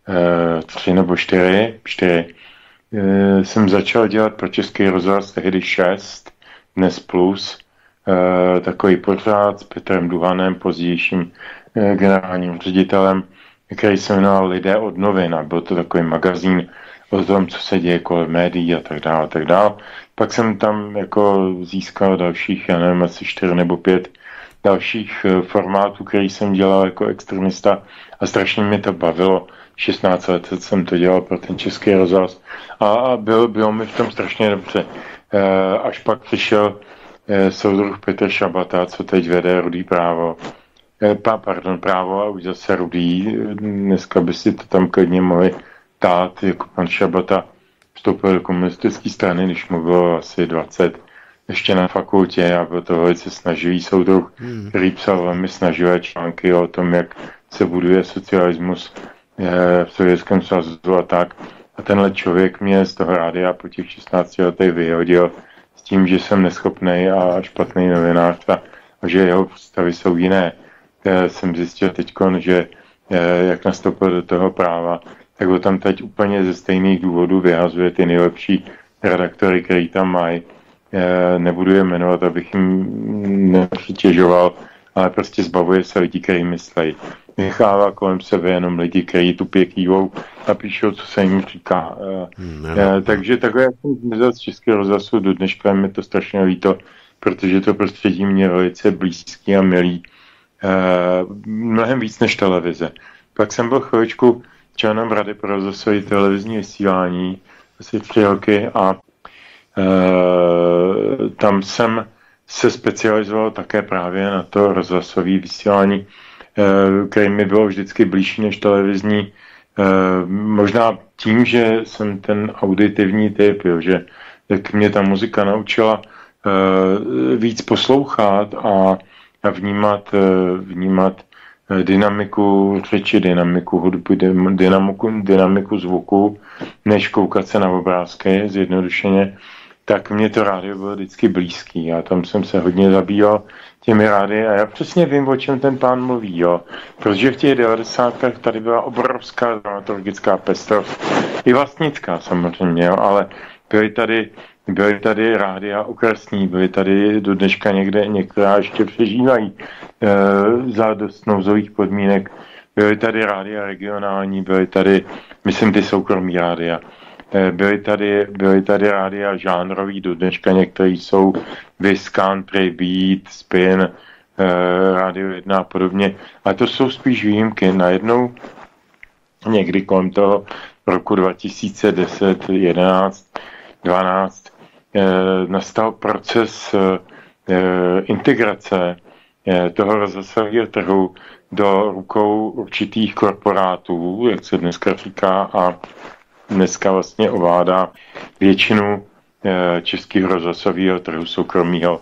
tři nebo čtyři, čtyři e, jsem začal dělat pro Český rozhlas tehdy šest, dnes plus, e, takový pořád s Petrem Duhanem, pozdějším e, generálním ředitelem, který se jmenoval Lidé od novin a byl to takový magazín o tom, co se děje kolem médií a tak dále, a tak dále. Pak jsem tam jako získal dalších, já nevím, asi čtyři nebo pět dalších e, formátů, který jsem dělal jako extremista a strašně mě to bavilo. šestnáct let jsem to dělal pro ten Český rozhlas a bylo, bylo mi v tom strašně dobře. E, až pak přišel e, soudruh Petr Šabata, co teď vede Rudý právo. E, pa, pardon, právo a už zase Rudý. Dneska by si to tam klidně mohli tát, jako pan Šabata vstoupil do komunistické strany, když mu bylo asi dvacet, ještě na fakultě a byl to velice snaživý soudruh, který psal velmi snaživé články o tom, jak se buduje socialismus v Sovětském svazu a tak. A tenhle člověk mě z toho rádia po těch šestnácti letech vyhodil s tím, že jsem neschopnej a špatný novinář a, a že jeho představy jsou jiné. Já jsem zjistil teďkon, že jak nastoupil do toho práva, tak ho tam teď úplně ze stejných důvodů vyhazuje ty nejlepší redaktory, který tam mají. Nebudu je jmenovat, abych jim nepřitěžoval, ale prostě zbavuje se lidí, kteří myslejí. Nechává kolem sebe jenom lidi, kteří tu pěkývou a píšou, co se jim říká. Ne, ne. Takže takhle jak jsem zmizel z Českého rozhlasu do dneška, mi to strašně líto, protože to prostředí mě velice blízký a milý. Mnohem víc než televize. Pak jsem byl chvíličku členem Rady pro rozhlasové televizní vysílání, asi tři roky a e, tam jsem se specializoval také právě na to rozhlasové vysílání, který mi bylo vždycky blížší než televizní. Možná tím, že jsem ten auditivní typ, jo, že jak mě ta muzika naučila víc poslouchat a vnímat, vnímat dynamiku řeči, dynamiku hudby, dynamiku, dynamiku zvuku, než koukat se na obrázky zjednodušeně, tak mě to rádio bylo vždycky blízký a tam jsem se hodně zabýval těmi rády a já přesně vím, o čem ten pán mluví, jo. Protože v těch devadesátkách tady byla obrovská dramaturgická pestrost, i vlastnická samozřejmě, jo, ale byly tady, byly tady rádia okresní, byly tady do dneška někde, některá ještě přežívají e, za dost nouzových podmínek, byly tady rádia regionální, byly tady, myslím, ty soukromí rádia. Byly tady, byly tady rádia žánrový, do dneška některý jsou Viz, Country, Beat, Spin, eh, Radio jedna a podobně. A to jsou spíš výjimky. Najednou někdy kolem toho roku dva tisíce deset, jedenáct, dvanáct eh, nastal proces eh, integrace eh, toho rozhlasového trhu do rukou určitých korporátů, jak se dneska říká, a dneska vlastně ovládá většinu e, českého rozhlasového trhu soukromého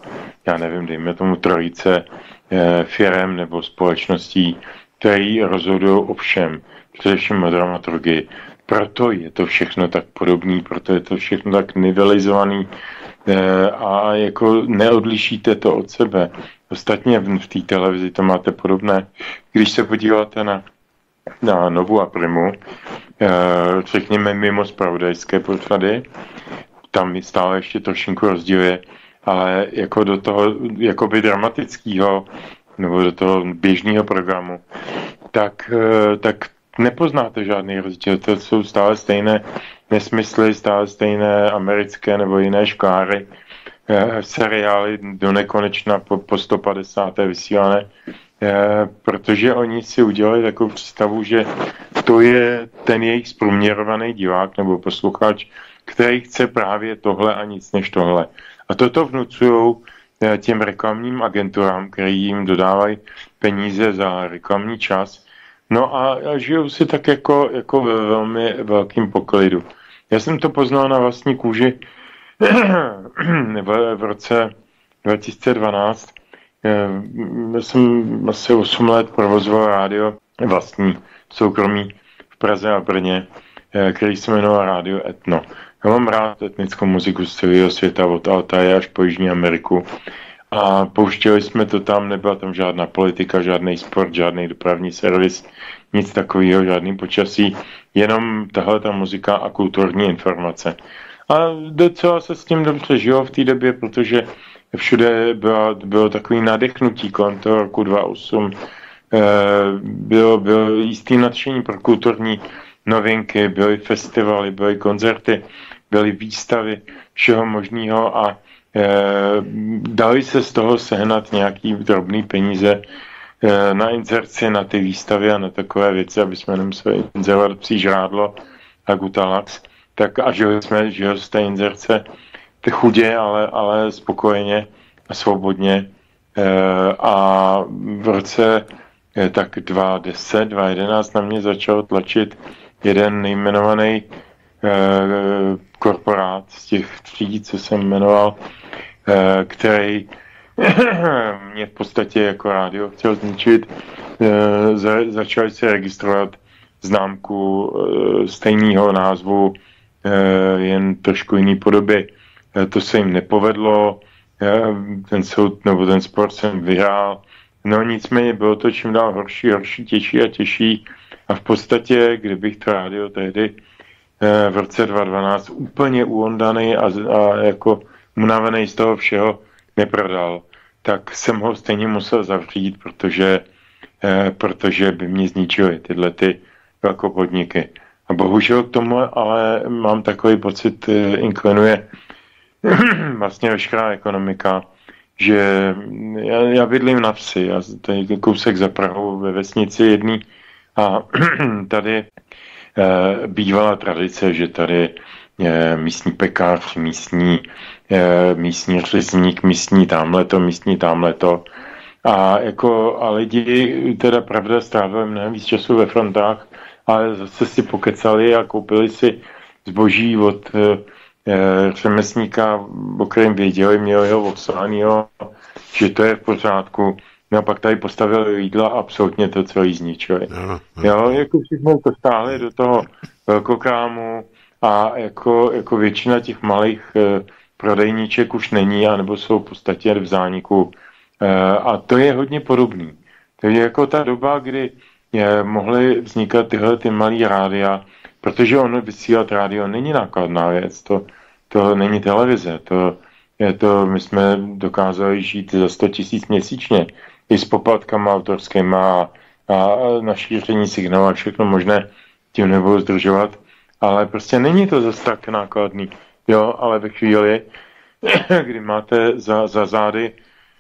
já nevím, dejme tomu trojice eh, firem nebo společností, které rozhodují o všem, především o dramaturgii. Proto je to všechno tak podobný, proto je to všechno tak nivelizovaný eh, a jako neodlišíte to od sebe. Ostatně v, v té televizi to máte podobné. Když se podíváte na, na Novu a Primu, eh, řekněme mimo zpravodajské pořady, tam stále ještě trošinku rozdíl je, ale jako do toho jakoby dramatického nebo do toho běžného programu, tak, tak nepoznáte žádný rozdíl. To jsou stále stejné nesmysly, stále stejné americké nebo jiné škáry, seriály do nekonečna po, po sto padesát vysílané, protože oni si udělali takovou představu, že to je ten jejich zprůměrovaný divák nebo posluchač, který chce právě tohle a nic než tohle. A toto vnucujou těm reklamním agenturám, který jim dodávají peníze za reklamní čas. No a, a žijou si tak jako, jako ve velmi velkým poklidu. Já jsem to poznal na vlastní kůži v, v roce dva tisíce dvanáct. Já jsem asi osm let provozoval rádio vlastní, soukromí v Praze a Brně, který se jmenoval Rádio Etno. Já mám rád etnickou muziku z celého světa, od Altaje až po Jižní Ameriku. A pouštěli jsme to tam, nebyla tam žádná politika, žádný sport, žádný dopravní servis, nic takového, žádný počasí, jenom tahle ta muzika a kulturní informace. A docela se s tím dobře žilo v té době, protože všude bylo, bylo takový nadechnutí kolem toho roku dva tisíce osm. E, bylo, bylo jistý nadšení pro kulturní novinky, byly festivaly, byly koncerty, byly výstavy všeho možného a e, dali se z toho sehnat nějaký drobný peníze e, na inzerci, na ty výstavy a na takové věci, aby jsme nemuseli inzerovat psí žrádlo a Gutalax. Tak a žili jsme žili z té inzerce chudě, ale, ale spokojeně a svobodně. E, a v roce e, tak dva tisíce deset, dva tisíce jedenáct na mě začal tlačit jeden nejmenovaný e, korporát z těch tří, co jsem jmenoval, e, který mě v podstatě jako rádio chtěl zničit. E, za, začali se registrovat známku e, stejného názvu, e, jen trošku jiný podoby. E, to se jim nepovedlo, e, ten soud nebo ten sport jsem vyhrál. No nicméně bylo to čím dál horší, horší, těžší a těžší. A v podstatě, kdybych to rádio tehdy eh, v roce dva tisíce dvanáct úplně uondaný a, a jako unavený z toho všeho neprodal, tak jsem ho stejně musel zavřít, protože, eh, protože by mě zničily tyhle ty velkopodniky. A bohužel k tomu ale mám takový pocit, eh, inklinuje vlastně veškerá ekonomika, že já, já bydlím na vsi, já tady kousek za Prahou ve vesnici jedný a tady e, bývala tradice, že tady e, místní pekář, místní, e, místní řezník, místní tamhleto, místní tamhleto. A, jako, a lidi teda pravda strávili mnohem víc času ve frontách, ale zase si pokecali a koupili si zboží od e, řemesníka, o kterém věděli, měli ho obslanýho, že to je v pořádku. No a pak tady postavili jídla a absolutně to celý zničili. No, no. Jo, jako všechno to stáhli do toho velkokrámu a jako, jako většina těch malých eh, prodejníček už není, anebo jsou v podstatě v zániku. Eh, a to je hodně podobný. To je jako ta doba, kdy eh, mohly vznikat tyhle ty malý rádia, protože ono vysílat rádio není nákladná věc, to, to není televize, to je to, my jsme dokázali žít za sto tisíc měsíčně, i s poplatkama autorskýma a, a na šíření signálu a všechno možné, tím nebudu zdržovat, ale prostě není to zase tak nákladný, jo, ale ve chvíli, kdy máte za, za zády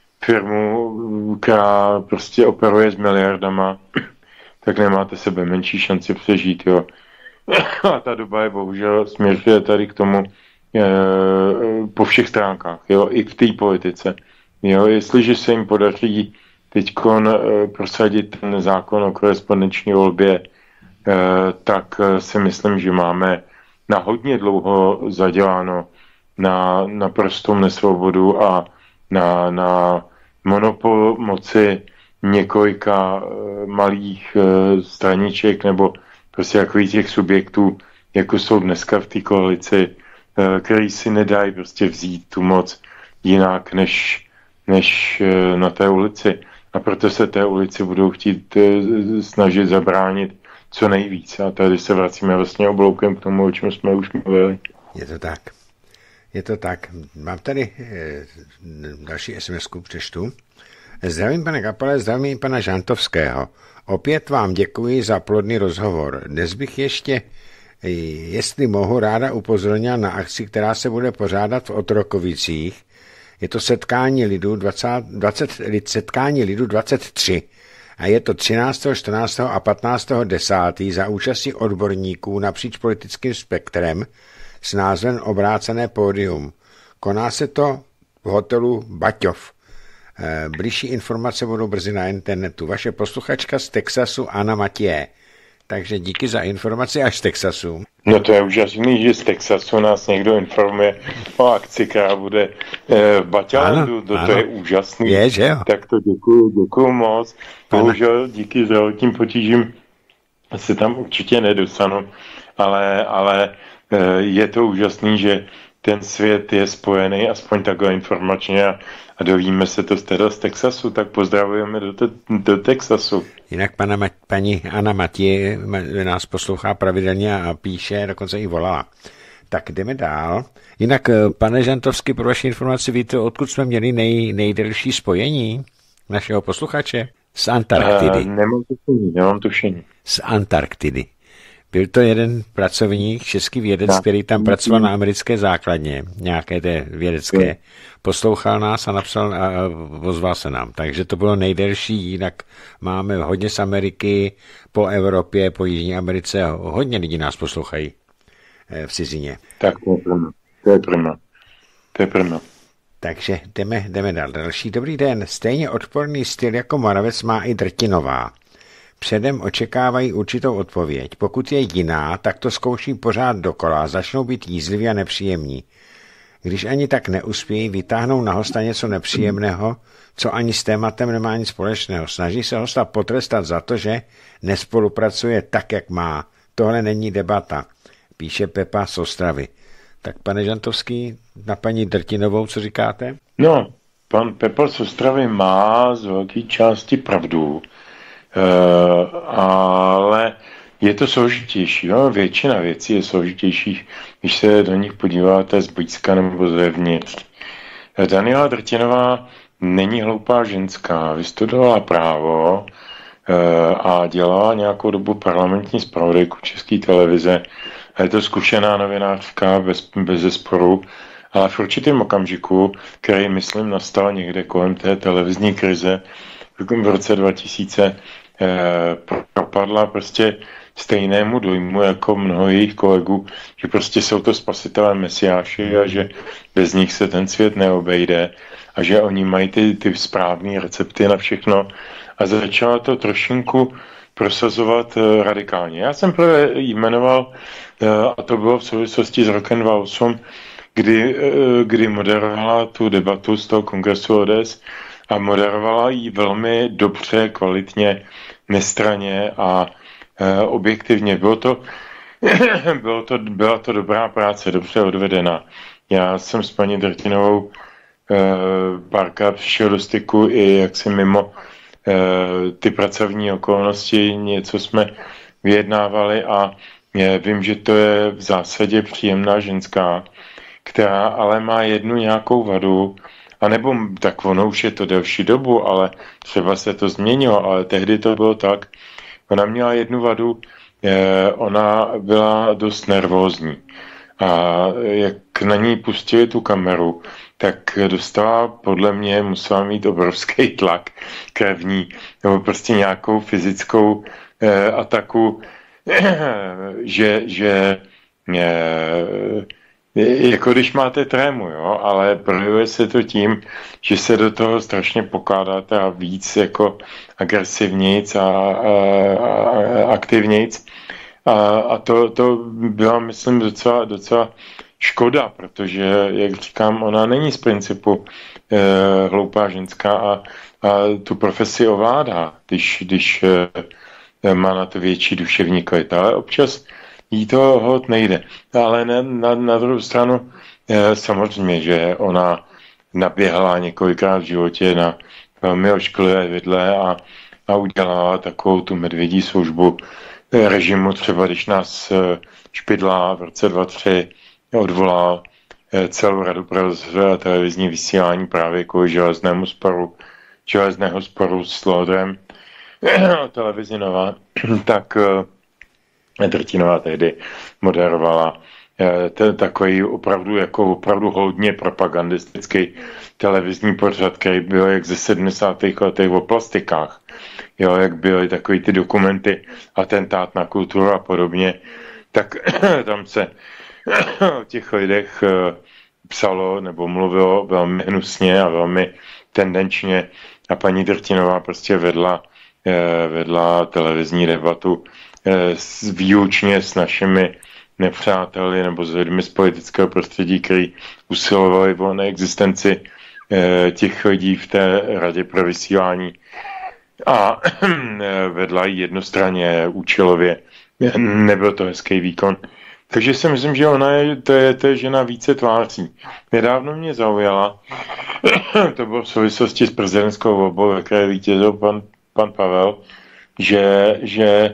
firmu, která prostě operuje s miliardama, tak nemáte sebe menší šanci přežít, jo. A ta doba je bohužel směřuje tady k tomu e, po všech stránkách, jo, i v té politice. Jo, jestliže se jim podaří teďkon e, prosadit ten zákon o korespondenční volbě, e, tak si myslím, že máme na hodně dlouho zaděláno na naprostou nesvobodu a na, na monopol moci několika malých straniček nebo prostě takových těch subjektů, jako jsou dneska v té koalici, který si nedají prostě vzít tu moc jinak než, než na té ulici. A proto se té ulici budou chtít snažit zabránit co nejvíc. A tady se vracíme vlastně obloukem k tomu, o čem jsme už mluvili. Je to tak. Je to tak. Mám tady eh, další es em esku, přečtu. Zdravím, pane Kapale, zdravím pana Žantovského. Opět vám děkuji za plodný rozhovor. Dnes bych ještě, jestli mohu, ráda upozornila na akci, která se bude pořádat v Otrokovicích. Je to setkání lidu dvacet, dvacet, setkání lidu dvacet tři a je to třináctého, čtrnáctého a patnáctého desátého za účastí odborníků napříč politickým spektrem s názvem Obrácené pódium. Koná se to v hotelu Baťov. Bližší informace budou brzy na internetu. Vaše posluchačka z Texasu Anna Matěje. Takže díky za informaci až z Texasu. No to je úžasný, že z Texasu nás někdo informuje o akci, která bude v Baťalandu. To, to je úžasný. Je, že jo? Tak to děkuju, děkuju moc. Bohužel díky zdravotním potížím se tam určitě nedostanu, ale, ale je to úžasný, že ten svět je spojený aspoň takhle informačně a, a dovíme se to teda z Texasu, tak pozdravujeme do, te, do Texasu. Jinak pana, paní Anna Matěj nás poslouchá pravidelně a píše, dokonce i volala. Tak jdeme dál. Jinak, pane Žantovský, pro vaši informaci, víte, odkud jsme měli nej, nejdelší spojení našeho posluchače? Z Antarktidy. Uh, nemám tušení, nemám tušení. Z Antarktidy. Byl to jeden pracovník, český vědec, tak, který tam pracoval na americké základně, nějaké té vědecké. Poslouchal nás a napsal a ozval se nám. Takže to bylo nejdelší, jinak máme hodně z Ameriky, po Evropě, po Jižní Americe, hodně lidí nás poslouchají v cizině. Tak to je prima. To je prima. To je prima. Takže jdeme, jdeme dál. Další dobrý den. Stejně odporný styl jako Moravec má i Drtinová. Předem očekávají určitou odpověď. Pokud je jiná, tak to zkouší pořád dokola, začnou být jízliví a nepříjemní. Když ani tak neuspějí, vytáhnou na hosta něco nepříjemného, co ani s tématem nemá nic společného. Snaží se hosta potrestat za to, že nespolupracuje tak, jak má. Tohle není debata, píše Pepa z Ostravy. Tak pane Žantovský, na paní Drtinovou, co říkáte? No, pan Pepa z Ostravy má z velké části pravdu. Uh, ale je to složitější. No? Většina věcí je složitějších, když se do nich podíváte zblízka nebo zevnitř. Daniela Drtinová není hloupá ženská. Vystudovala právo uh, a dělala nějakou dobu parlamentní zpravodajku České televize. A je to zkušená novinářka bez, bez zesporu, ale v určitém okamžiku, který, myslím, nastal někde kolem té televizní krize v roce dva tisíce, eh, propadla prostě stejnému dojmu jako mnoho jejich kolegů, že prostě jsou to spasitelé mesiáši a že bez nich se ten svět neobejde a že oni mají ty, ty správné recepty na všechno a začala to trošinku prosazovat eh, radikálně. Já jsem prvé jmenoval, eh, a to bylo v souvislosti s rokem dva tisíce osm, kdy, eh, kdy moderovala tu debatu z toho kongresu O D S a moderovala ji velmi dobře, kvalitně, nestranně a e, objektivně. Bylo to, bylo to, byla to dobrá práce, dobře odvedena. Já jsem s paní Drtinovou e, párkrát přišel do styku i jaksi mimo e, ty pracovní okolnosti, něco jsme vyjednávali a je, vím, že to je v zásadě příjemná ženská, která ale má jednu nějakou vadu. A nebo tak ono už je to delší dobu, ale třeba se to změnilo, ale tehdy to bylo tak. Ona měla jednu vadu, eh, ona byla dost nervózní. A jak na ní pustili tu kameru, tak dostala, podle mě, musela mít obrovský tlak krevní, nebo prostě nějakou fyzickou eh, ataku, že, že eh, jako když máte trému, jo, ale projevuje se to tím, že se do toho strašně pokládáte a víc jako agresivnějc a, a, a aktivnějc. A, a to, to byla, myslím, docela, docela škoda, protože, jak říkám, ona není z principu e, hloupá ženská a, a tu profesi ovládá, když, když e, má na to větší duševní klid, ale občas jí to hod nejde. Ale na, na, na druhou stranu e, samozřejmě, že ona naběhla několikrát v životě na velmi ošklivé vidle a, a udělala takovou tu medvědí službu režimu, třeba když nás Špidla v roce dva tisíce tři odvolal celou radu pro rozhlasové a televizní vysílání právě kvůli železnému sporu, železného sporu s Lodrem televizi Nova, tak Drtinová tehdy moderovala ten takový opravdu jako opravdu hodně propagandistický televizní pořad, který byl jak ze sedmdesátých letech o plastikách. Jo, jak byly takový ty dokumenty Atentát na kulturu a podobně, tak tam se o těch lidech psalo nebo mluvilo velmi hnusně a velmi tendenčně a paní Drtinová prostě vedla, vedla televizní debatu výlučně s našimi nepřáteli nebo s lidmi z politického prostředí, kteří usilovali o neexistenci těch lidí v té radě pro vysílání a vedla ji jednostranně účelově. Nebyl to hezký výkon. Takže si myslím, že ona je, to je, to je žena více tváří. Nedávno mě zaujala, to bylo v souvislosti s prezidentskou volbou, ve které vítězil pan, pan Pavel, že, že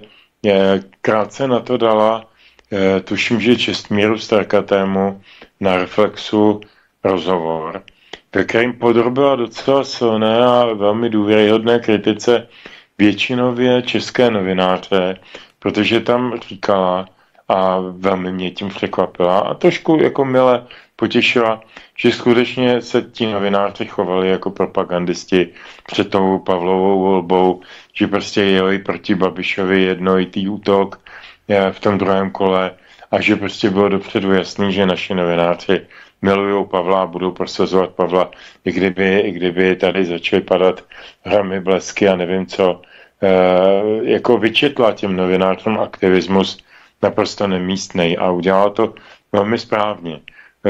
krátce na to dala, tuším, že Čestmíru Starkatému na Reflexu rozhovor, ve kterým podrobila docela silné a velmi důvěryhodné kritice většinově české novináře, protože tam říkala a velmi mě tím překvapila a trošku jako mile potěšila, že skutečně se ti novináři chovali jako propagandisti před tou Pavlovou volbou, že prostě jeli proti Babišovi jednojitý útok v tom druhém kole a že prostě bylo dopředu jasný, že naši novináři milujou Pavla a budou prosazovat Pavla, i kdyby, i kdyby tady začaly padat hramy, blesky a nevím co. E, jako vyčetla těm novinářům aktivismus naprosto nemístnej a udělala to velmi správně. E,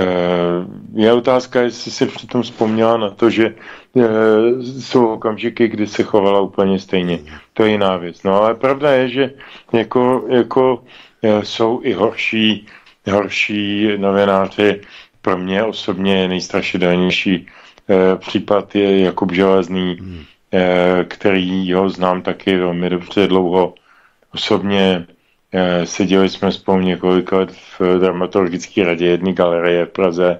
je otázka, jestli si přitom vzpomněla na to, že e, jsou okamžiky, kdy se chovala úplně stejně. To je jiná věc. No ale pravda je, že jako, jako e, jsou i horší, horší novináři. Pro mě osobně nejstrašidelnější e, případ je Jakub Železný, hmm. e, který ho znám taky velmi dobře dlouho. Osobně e, seděli jsme spolu několik let v dramaturgické radě jedné galerie v Praze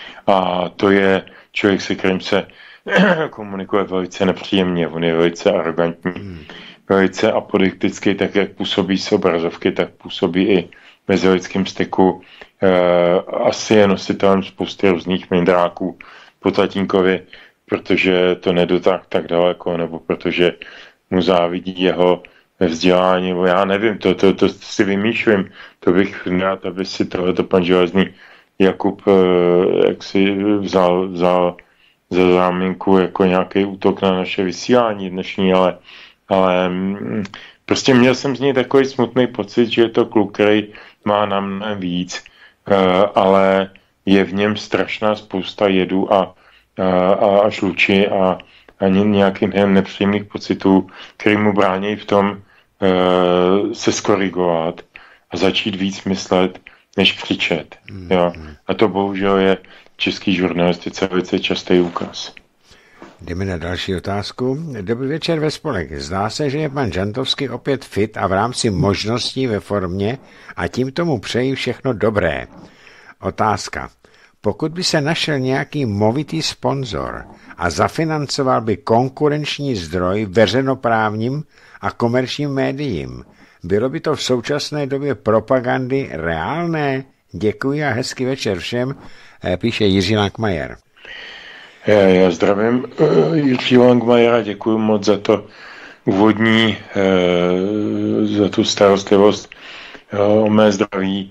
a to je člověk, se kterým se komunikuje velice nepříjemně. On je velice arrogantní, hmm. velice apodiktický, tak jak působí z obrazovky, tak působí i v mezilidském styku. Uh, asi je nositelem spousty různých mindráků po tatínkovi, protože to nedotáhl tak daleko, nebo protože mu závidí jeho vzdělání, nebo já nevím, to, to, to si vymýšlím, to bych rád, aby si tohleto pan Železný Jakub uh, jak si vzal, vzal za záminku jako nějaký útok na naše vysílání dnešní, ale, ale um, prostě měl jsem z něj takový smutný pocit, že je to kluk, který má na mnohem víc, Uh, ale je v něm strašná spousta jedu a, a, a žluči a, a nějakých nepříjemných pocitů, který mu brání v tom uh, se skorigovat a začít víc myslet, než křičet. Mm, jo. Mm. A to bohužel je český žurnalistice velice častý úkaz. Jdeme na další otázku. Dobrý večer ve spolek. Zdá se, že je pan Žantovský opět fit a v rámci možností ve formě a tím tomu přeji všechno dobré. Otázka. Pokud by se našel nějaký movitý sponzor a zafinancoval by konkurenční zdroj veřejnoprávním a komerčním médiím, bylo by to v současné době propagandy reálné? Děkuji a hezký večer všem, píše Jiří Langmajer. Já zdravím Jiří Langmajera, děkuji moc za to úvodní, za tu starostlivost o mé zdraví.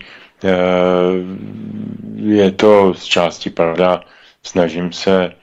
Je to z části pravda, snažím se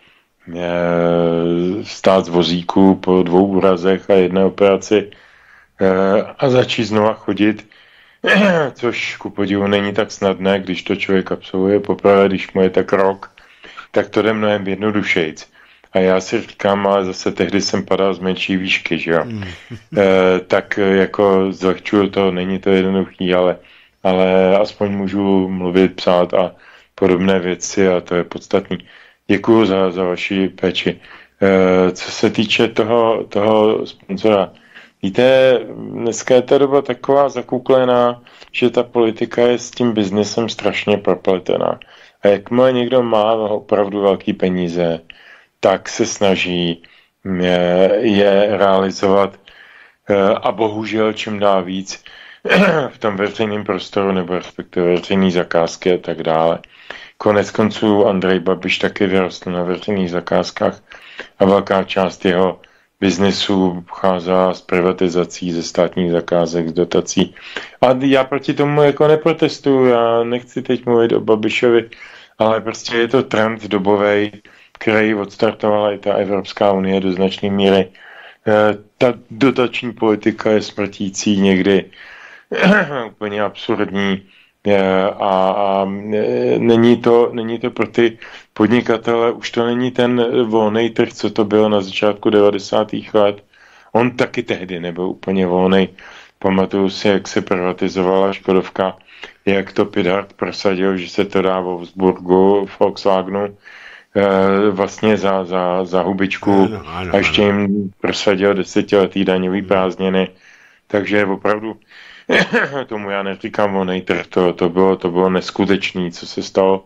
stát z vozíku po dvou úrazech a jedné operaci a začít znova chodit. což ku podivu není tak snadné, když to člověk absolvuje poprvé, když mu je tak rok, tak to jde mnohem jednodušejc. A já si říkám, ale zase tehdy jsem padal z menší výšky, že jo. Mm. E, tak jako zlehčuju to, není to jednoduchý, ale, ale aspoň můžu mluvit, psát a podobné věci a to je podstatný. Děkuju za, za vaši péči. E, co se týče toho, toho sponzora, víte, dneska je ta doba taková zakuklená, že ta politika je s tím biznesem strašně propletená. A jakmile někdo má opravdu velký peníze, tak se snaží je, je realizovat a bohužel čím dál víc v tom veřejném prostoru nebo respektive veřejné zakázky a tak dále. Konec konců Andrej Babiš taky vyrostl na veřejných zakázkách a velká část jeho biznesu pocházela z privatizací, ze státních zakázek, z dotací. A já proti tomu jako neprotestuju, já nechci teď mluvit o Babišovi, ale prostě je to trend dobovej, který odstartovala i ta Evropská unie do značné míry. Ta dotační politika je smrtící, někdy úplně absurdní a, a není, to, není to pro ty podnikatele, už to není ten volný trh, co to bylo na začátku devadesátých let. On taky tehdy nebyl úplně volný. Pamatuju si, jak se privatizovala Škodovka, jak to Pidhart prosadil, že se to dá v Wolfsburgu, Volkswagenu, vlastně za, za, za hubičku ano, ano, a ještě jim prosadil desetiletý daňový prázdniny. Takže opravdu tomu já neříkám volnej trh, to, to, bylo, to bylo neskutečný, co se stalo.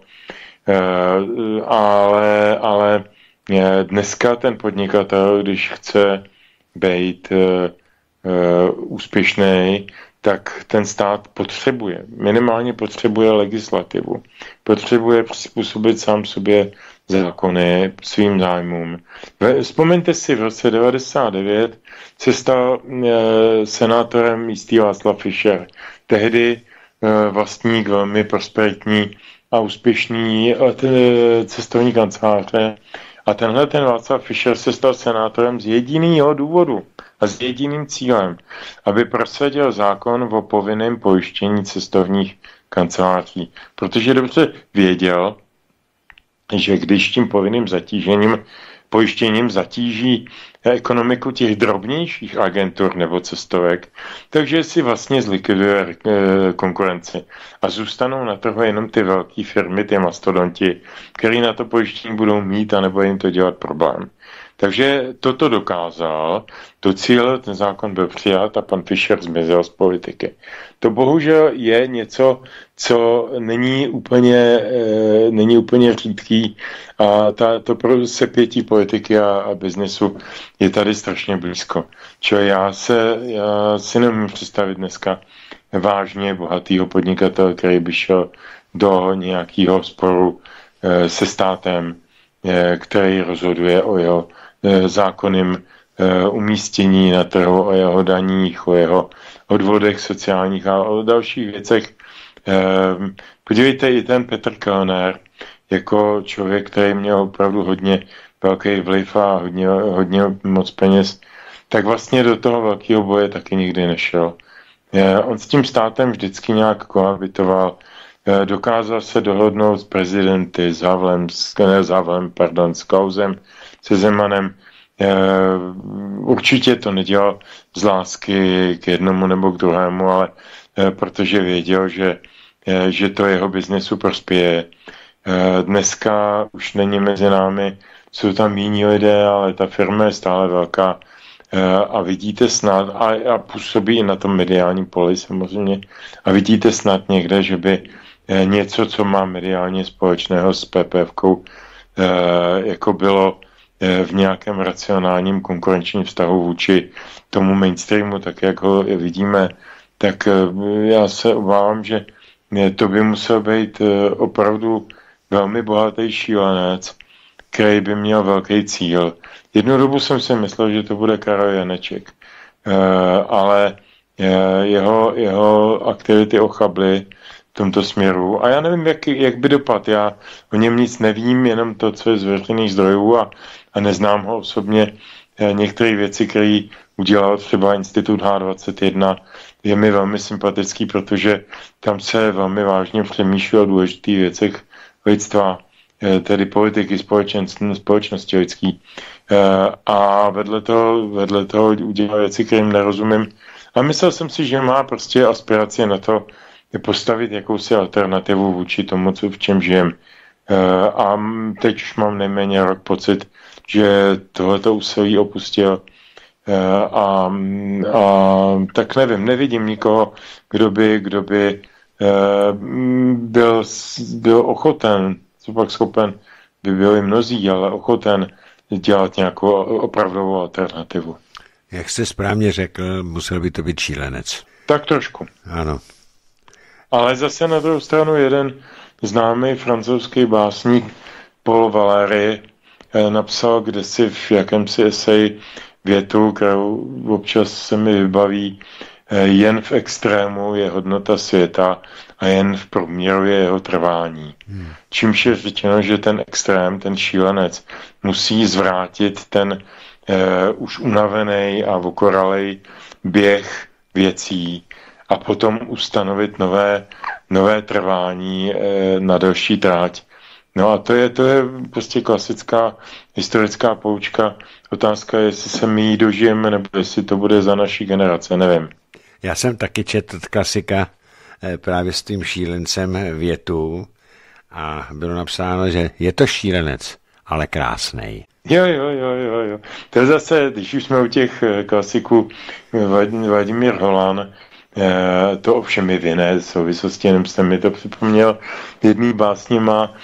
Ale, ale dneska ten podnikatel, když chce být úspěšný, tak ten stát potřebuje, minimálně potřebuje legislativu. Potřebuje přizpůsobit sám sobě zákony svým zájmům. Vzpomeňte si, v roce devadesát devět se stal e, senátorem jistý Václav Fischer. Tehdy e, vlastník velmi prosperitní a úspěšný e, cestovní kanceláře. A tenhle ten Václav Fischer se stal senátorem z jediného důvodu a s jediným cílem, aby prosadil zákon o povinném pojištění cestovních kanceláří. Protože dobře věděl, že když tím povinným zatížením, pojištěním zatíží ekonomiku těch drobnějších agentur nebo cestovek, takže si vlastně zlikviduje konkurenci. A zůstanou na trhu jenom ty velké firmy, ty mastodonti, který na to pojištění budou mít a nebo jim to dělat problém. Takže toto dokázal, docílil, ten zákon byl přijat a pan Fischer zmizel z politiky. To bohužel je něco, co není úplně, e, není úplně řídký a ta, to pro sepětí politiky a, a biznesu je tady strašně blízko. Čili já, se, já si nemůžu představit dneska vážně bohatýho podnikatele, který by šel do nějakého sporu e, se státem, e, který rozhoduje o jeho zákonným umístění na trhu, o jeho daních, o jeho odvodech sociálních a o dalších věcech. Podívejte, i ten Petr Kellner, jako člověk, který měl opravdu hodně velký vliv a hodně, hodně moc peněz, tak vlastně do toho velkého boje taky nikdy nešel. On s tím státem vždycky nějak kohabitoval, dokázal se dohodnout s prezidenty, s Havlem, s, ne, s Havlem, pardon, s Klausem, se Zemanem. Určitě to nedělal z lásky k jednomu nebo k druhému, ale protože věděl, že, že to jeho biznesu prospěje. Dneska už není mezi námi, jsou tam jiní lidé, ale ta firma je stále velká a vidíte snad, a, a působí i na tom mediálním poli samozřejmě, a vidíte snad někde, že by něco, co má mediálně společného s PPFkou, jako bylo v nějakém racionálním konkurenčním vztahu vůči tomu mainstreamu, tak jak ho vidíme, tak já se obávám, že to by musel být opravdu velmi bohatý šílenec, který by měl velký cíl. Jednu dobu jsem si myslel, že to bude Karel Janeček, ale jeho, jeho aktivity ochably v tomto směru. A já nevím, jak, jak by dopad. Já o něm nic nevím, jenom to, co je z veřejných zdrojů a, a neznám ho osobně. Některé věci, které udělal třeba Institut H dvacet jedna, je mi velmi sympatický, protože tam se velmi vážně přemýšlí o důležitých věcech lidstva, tedy politiky, společnosti lidský. A vedle toho, vedle toho udělal věci, kterým nerozumím. A myslel jsem si, že má prostě aspiraci na to postavit jakousi alternativu vůči tomu, co v čem žijem. A teď už mám nejméně rok pocit, že tohleto úsilí opustil. A, a tak nevím, nevidím nikoho, kdo by, kdo by byl, byl ochoten, co pak schopen, by byli mnozí, ale ochoten dělat nějakou opravdovou alternativu. Jak jste správně řekl, musel by to být šílenec. Tak trošku. Ano. Ale zase na druhou stranu jeden známý francouzský básník Paul Valéry napsal kdesi v jakémsi eseji větu, kterou občas se mi vybaví: jen v extrému je hodnota světa a jen v průměru je jeho trvání. Hmm. Čímž je řečeno, že ten extrém, ten šílenec, musí zvrátit ten eh, už unavený a okoralej běh věcí a potom ustanovit nové, nové trvání eh, na delší tráť. No a to je, to je prostě klasická historická poučka. Otázka je, jestli se my ji dožijeme, nebo jestli to bude za naší generace, nevím. Já jsem taky četl klasika právě s tím šílencem větu a bylo napsáno, že je to šílenec, ale krásnej. Jo, jo, jo, jo, jo. To je zase, když už jsme u těch klasiků, Vladimír Holán, to ovšem je v jiné souvislosti, jenom jste mi to připomněl. Jedný básně má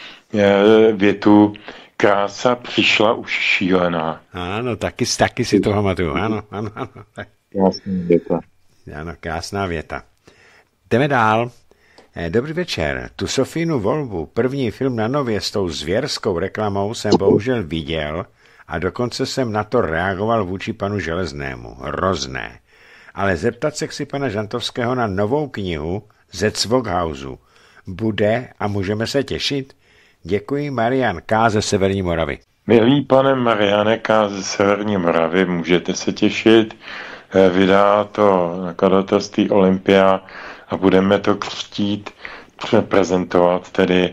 větu: krása přišla už šílená. Ano, taky, taky si to pamatuju. Ano, ano, ano. Krásná věta. Ano, krásná věta. Jdeme dál. Dobrý večer. Tu Sofínu volbu, první film na Nově s tou zvěrskou reklamou jsem bohužel viděl a dokonce jsem na to reagoval vůči panu Železnému. Hrozné. Ale zeptat se chci pana Žantovského na novou knihu ze Cvokhausu. Bude a můžeme se těšit? Děkuji, Marian K. ze Severní Moravy. Milý pane Mariane K. ze Severní Moravy, můžete se těšit. Vydá to nakladatelství Olympia a budeme to chtít prezentovat tedy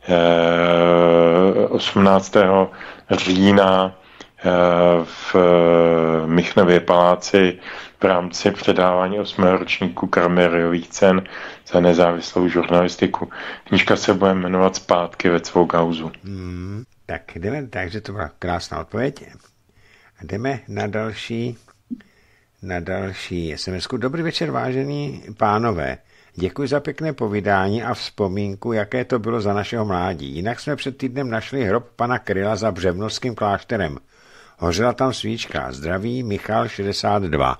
osmnáctého října v Michnově paláci v rámci předávání osmého ročníku Karmériových cen za nezávislou žurnalistiku. Knížka se bude jmenovat Zpátky ve Cvokhausu. Hmm, tak jdeme, takže to byla krásná odpověď. Jdeme na další na další es em esku. Dobrý večer, vážení pánové. Děkuji za pěkné povídání a vzpomínku, jaké to bylo za našeho mládí. Jinak jsme před týdnem našli hrob pana Kryla za Břevnovským klášterem. Hořela tam svíčka. Zdraví, Michal šedesát dva.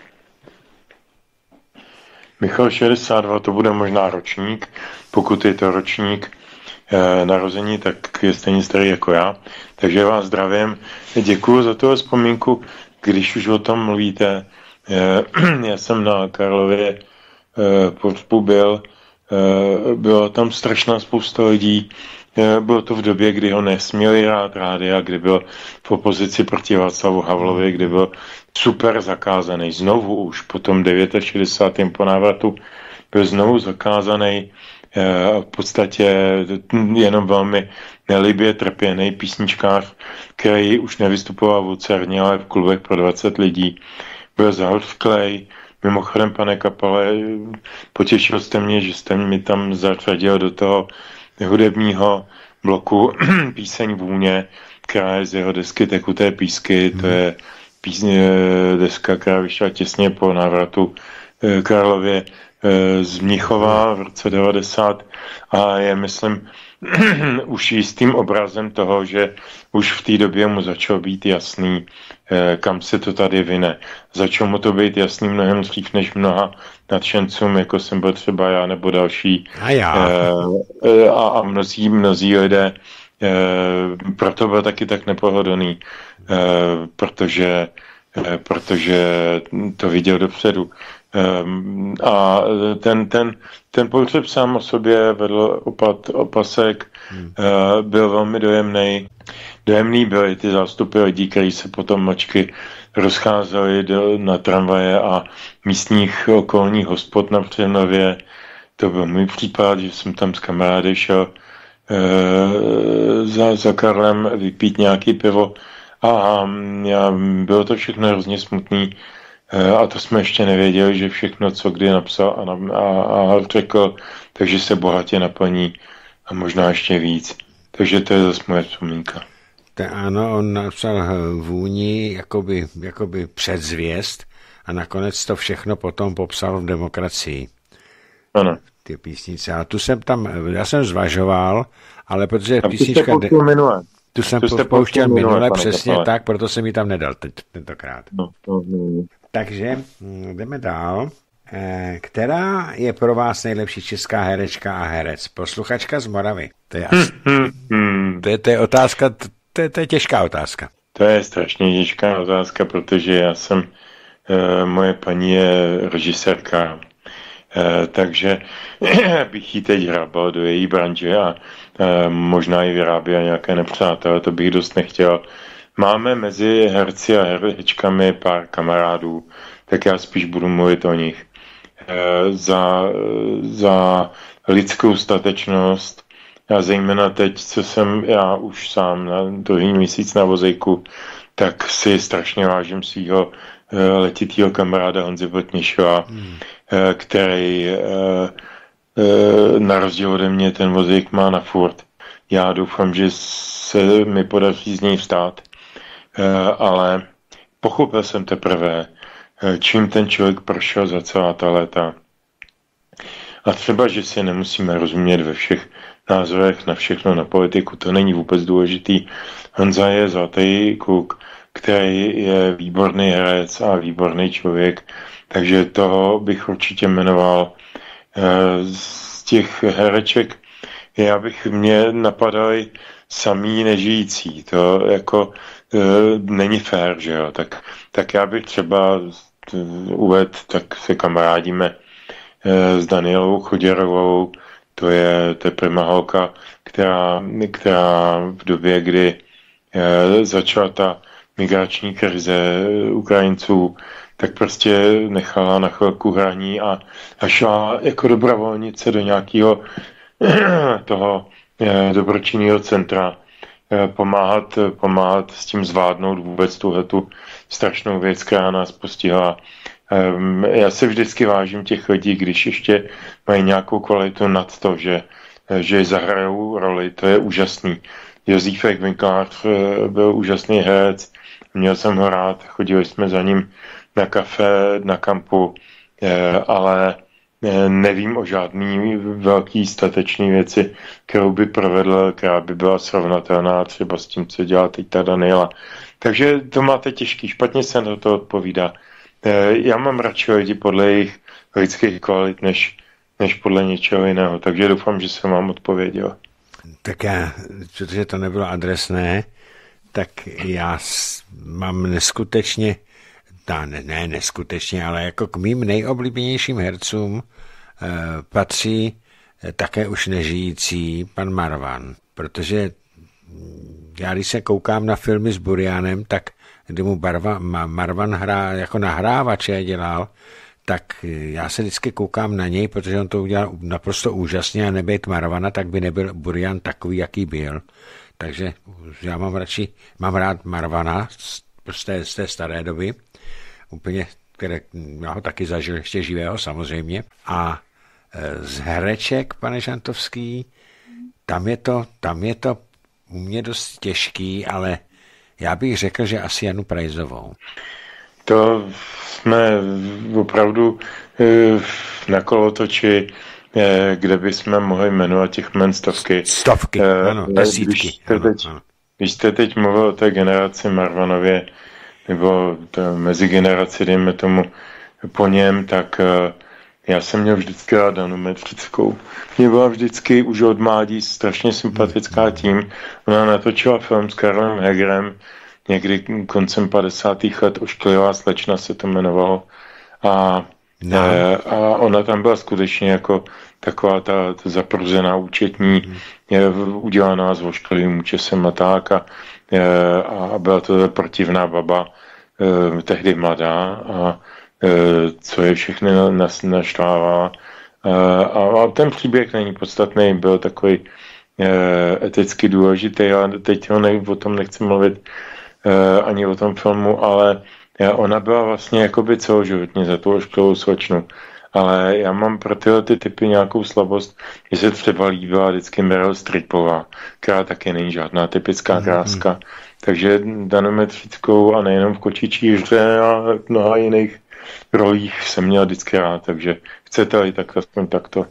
Michal šedesát dva, to bude možná ročník. Pokud je to ročník eh, narození, tak je stejně starý jako já. Takže vás zdravím. Děkuji za tu vzpomínku. Když už o tom mluvíte, eh, já jsem na Karlově eh, pohřbu byl, eh, byla tam strašná spousta lidí. Eh, bylo to v době, kdy ho nesměli rád rádia, kdy byl v opozici proti Václavu Havlovi, kdy byl super zakázaný. Znovu už po tom šedesátém devátém po návratu byl znovu zakázaný. Eh, v podstatě jenom velmi nelibě trpěný písničkář, který už nevystupoval v lucerně, ale v klubech pro dvacet lidí. Byl zahořklej. Mimochodem, pane Kapale, potěšil jste mě, že jste mi tam zařadil do toho hudebního bloku píseň Vůně, která je z jeho desky Tekuté písky. To je písně, deska, která vyšla těsně po návratu Karlově z Mnichova v roce devadesát a je, myslím, už jistým obrazem toho, že už v té době mu začalo být jasný, kam se to tady vyne. Začalo mu to být jasný mnohem dřív než mnoha nadšencům, jako jsem byl třeba já nebo další. A já. A, a mnozí, mnozí lidé proto byl taky tak nepohodlný, protože, protože to viděl dopředu. Um, a ten, ten, ten pohřeb sám o sobě vedl opat, opasek, hmm. uh, byl velmi dojemný. Dojemný byly ty zástupy lidí, kteří se potom mačky rozcházeli do, na tramvaje a místních okolních hospod na Přenově. To byl můj případ, že jsem tam s kamarády šel uh, za, za Karlem vypít nějaký pivo a já, bylo to všechno hrozně smutný. A to jsme ještě nevěděli, že všechno, co kdy napsal a, a, a řekl, takže se bohatě naplní a možná ještě víc. Takže to je zase moje vzpomínka. To ano, on napsal vůni jakoby, jakoby předzvěst a nakonec to všechno potom popsal v Demokracii. Ano. Ty písnice. A tu jsem tam, já jsem zvažoval, ale protože písnička... Tu jsem tu pouštěl minule, minule přesně pane, tak, proto jsem ji tam nedal teď, tentokrát. No, no, no. Takže jdeme dál. Která je pro vás nejlepší česká herečka a herec? Posluchačka z Moravy. To je, asi, hmm, hmm. to je, to je otázka, to je, to je těžká otázka. To je strašně těžká otázka, protože já jsem, moje paní je režisérka, takže bych jí teď hrabal do její branže a možná i vyráběl nějaké nepřátelé, to bych dost nechtěl. Máme mezi herci a herečkami pár kamarádů, tak já spíš budu mluvit o nich. E, za, za lidskou statečnost a zejména teď, co jsem já už sám na druhý měsíc na vozejku, tak si strašně vážím svýho e, letitýho kamaráda Honzy Botnišova, hmm. e, který e, e, na rozdíl ode mě ten vozejk má na furt. Já doufám, že se mi podaří z něj vstát. Ale pochopil jsem teprve, čím ten člověk prošel za celá ta léta. A třeba, že si nemusíme rozumět ve všech názorech na všechno, na politiku, to není vůbec důležitý. Honza je zlatý kluk, který je výborný herec a výborný člověk, takže toho bych určitě jmenoval. Z těch hereček já bych mě napadali samý nežijící, to jako e, není fér, že jo, tak, tak já bych třeba uvedl, tak se kamarádíme e, s Danielou Choděrovou, to je, to je prima holka, která, která v době, kdy e, začala ta migrační krize Ukrajinců, tak prostě nechala na chvilku hraní a, a šla jako dobrovolnice do nějakého toho dobročinného centra pomáhat, pomáhat s tím zvládnout vůbec tuhletu strašnou věc, která nás postihla. Já se vždycky vážím těch lidí, když ještě mají nějakou kvalitu nad to, že, že zahrajou roli, to je úžasný. Josífek Vinkář byl úžasný herec, měl jsem ho rád, chodili jsme za ním na kafe, na kampu, ale nevím o žádný velký statečný věci, kterou by provedl, která by byla srovnatelná třeba s tím, co dělá teď ta Daniela. Takže to máte těžký, špatně se na to odpovídá. Já mám radši lidi podle jejich lidských kvalit, než, než podle něčeho jiného, takže doufám, že jsem vám odpověděl. Tak já, protože to nebylo adresné, tak já mám neskutečně Ne, ne, neskutečně, ale jako k mým nejoblíbenějším hercům eh, patří eh, také už nežijící pan Marvan, protože já když se koukám na filmy s Burianem, tak kdy mu Barva, Marvan hrá, jako nahrávače dělal, tak já se vždycky koukám na něj, protože on to udělal naprosto úžasně a nebejt Marvana, tak by nebyl Burian takový, jaký byl. Takže já mám radši, mám rád Marvana z té, z té staré doby, úplně, které já ho taky zažil ještě živého samozřejmě. A z hereček, pane Žantovský, tam je to, tam je to u mě dost těžký, ale já bych řekl, že asi Janu Prajzovou. To jsme opravdu na kolotoči, kde bychom mohli jmenovat těch men stovky. Stovky, ano, desítky. Když jste, ano, teď, ano. Když jste teď mluvil o té generaci Marvanově, nebo mezi generaci, dejme tomu, po něm, tak já jsem měl vždycky rád Danu Medřickou. Mě byla vždycky už od mládí strašně sympatická tím. Ona natočila film s Karlem Hegerem někdy koncem padesátých let, Ošklivá slečna se to jmenovalo. A No. E, a ona tam byla skutečně jako taková ta, ta zapruzená účetní, hmm. je, udělaná s vošklivým účesem a tak a, e, a byla to protivná baba, e, tehdy mladá a e, co je všechny nas, našlávala. E, a, a ten příběh není podstatný, byl takový e, eticky důležitý, ale teď ho ne, o tom nechci mluvit e, ani o tom filmu, ale ona byla vlastně jakoby celoživotně za tu ošklivou slečnu. Ale já mám pro tyhle ty typy nějakou slabost, že se třeba líbila vždycky Meryl Streepová, která taky není žádná typická kráska. Mm-hmm. Takže danometrickou a nejenom v Kočičí hře a mnoha jiných rolích jsem měl vždycky rád, takže chcete-li, tak aspoň takto.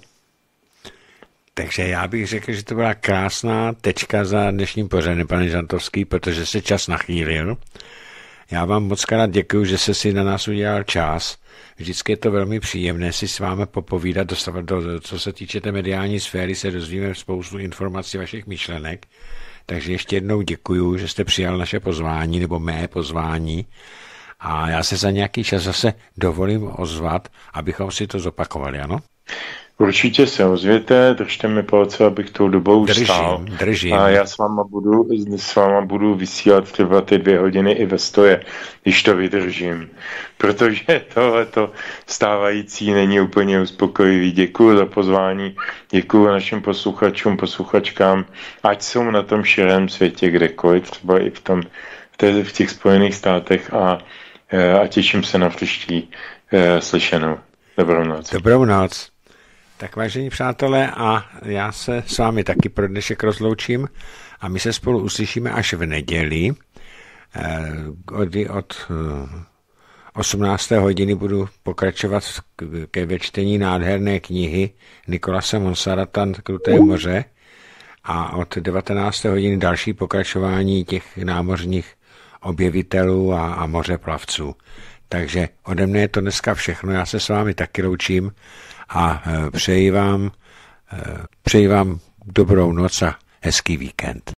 Takže já bych řekl, že to byla krásná tečka za dnešním pořadem, pane Žantovský, protože se čas nachýlil. Já vám moc krát děkuju, že jste si na nás udělal čas. Vždycky je to velmi příjemné si s vámi popovídat, dostávat do, co se týče té mediální sféry, se dozvíme spoustu informací vašich myšlenek. Takže ještě jednou děkuju, že jste přijal naše pozvání, nebo mé pozvání. A já se za nějaký čas zase dovolím ozvat, abychom si to zopakovali, ano? Určitě se ozvěte, držte mi palce, abych tou dobou držím, stál. Držím. A já s váma budu, s váma budu vysílat třeba ty dvě hodiny i ve stoje, když to vydržím. Protože tohleto stávající není úplně uspokojivý. Děkuju za pozvání, děkuju našim posluchačům, posluchačkám, ať jsou na tom širém světě kdekoliv, třeba i v, tom, v, té, v těch Spojených státech a, a těším se na příští e, slyšenou. Dobrou noc. Dobrou noc. Tak vážení přátelé, a já se s vámi taky pro dnešek rozloučím a my se spolu uslyšíme až v neděli. Kdy od osmnácté hodiny budu pokračovat ke vyčtení nádherné knihy Nicolase Monsarrata Kruté moře a od devatenácté hodiny další pokračování těch námořních objevitelů a, a mořeplavců. Takže ode mne je to dneska všechno, já se s vámi taky loučím a přeji vám, přeji vám dobrou noc a hezký víkend.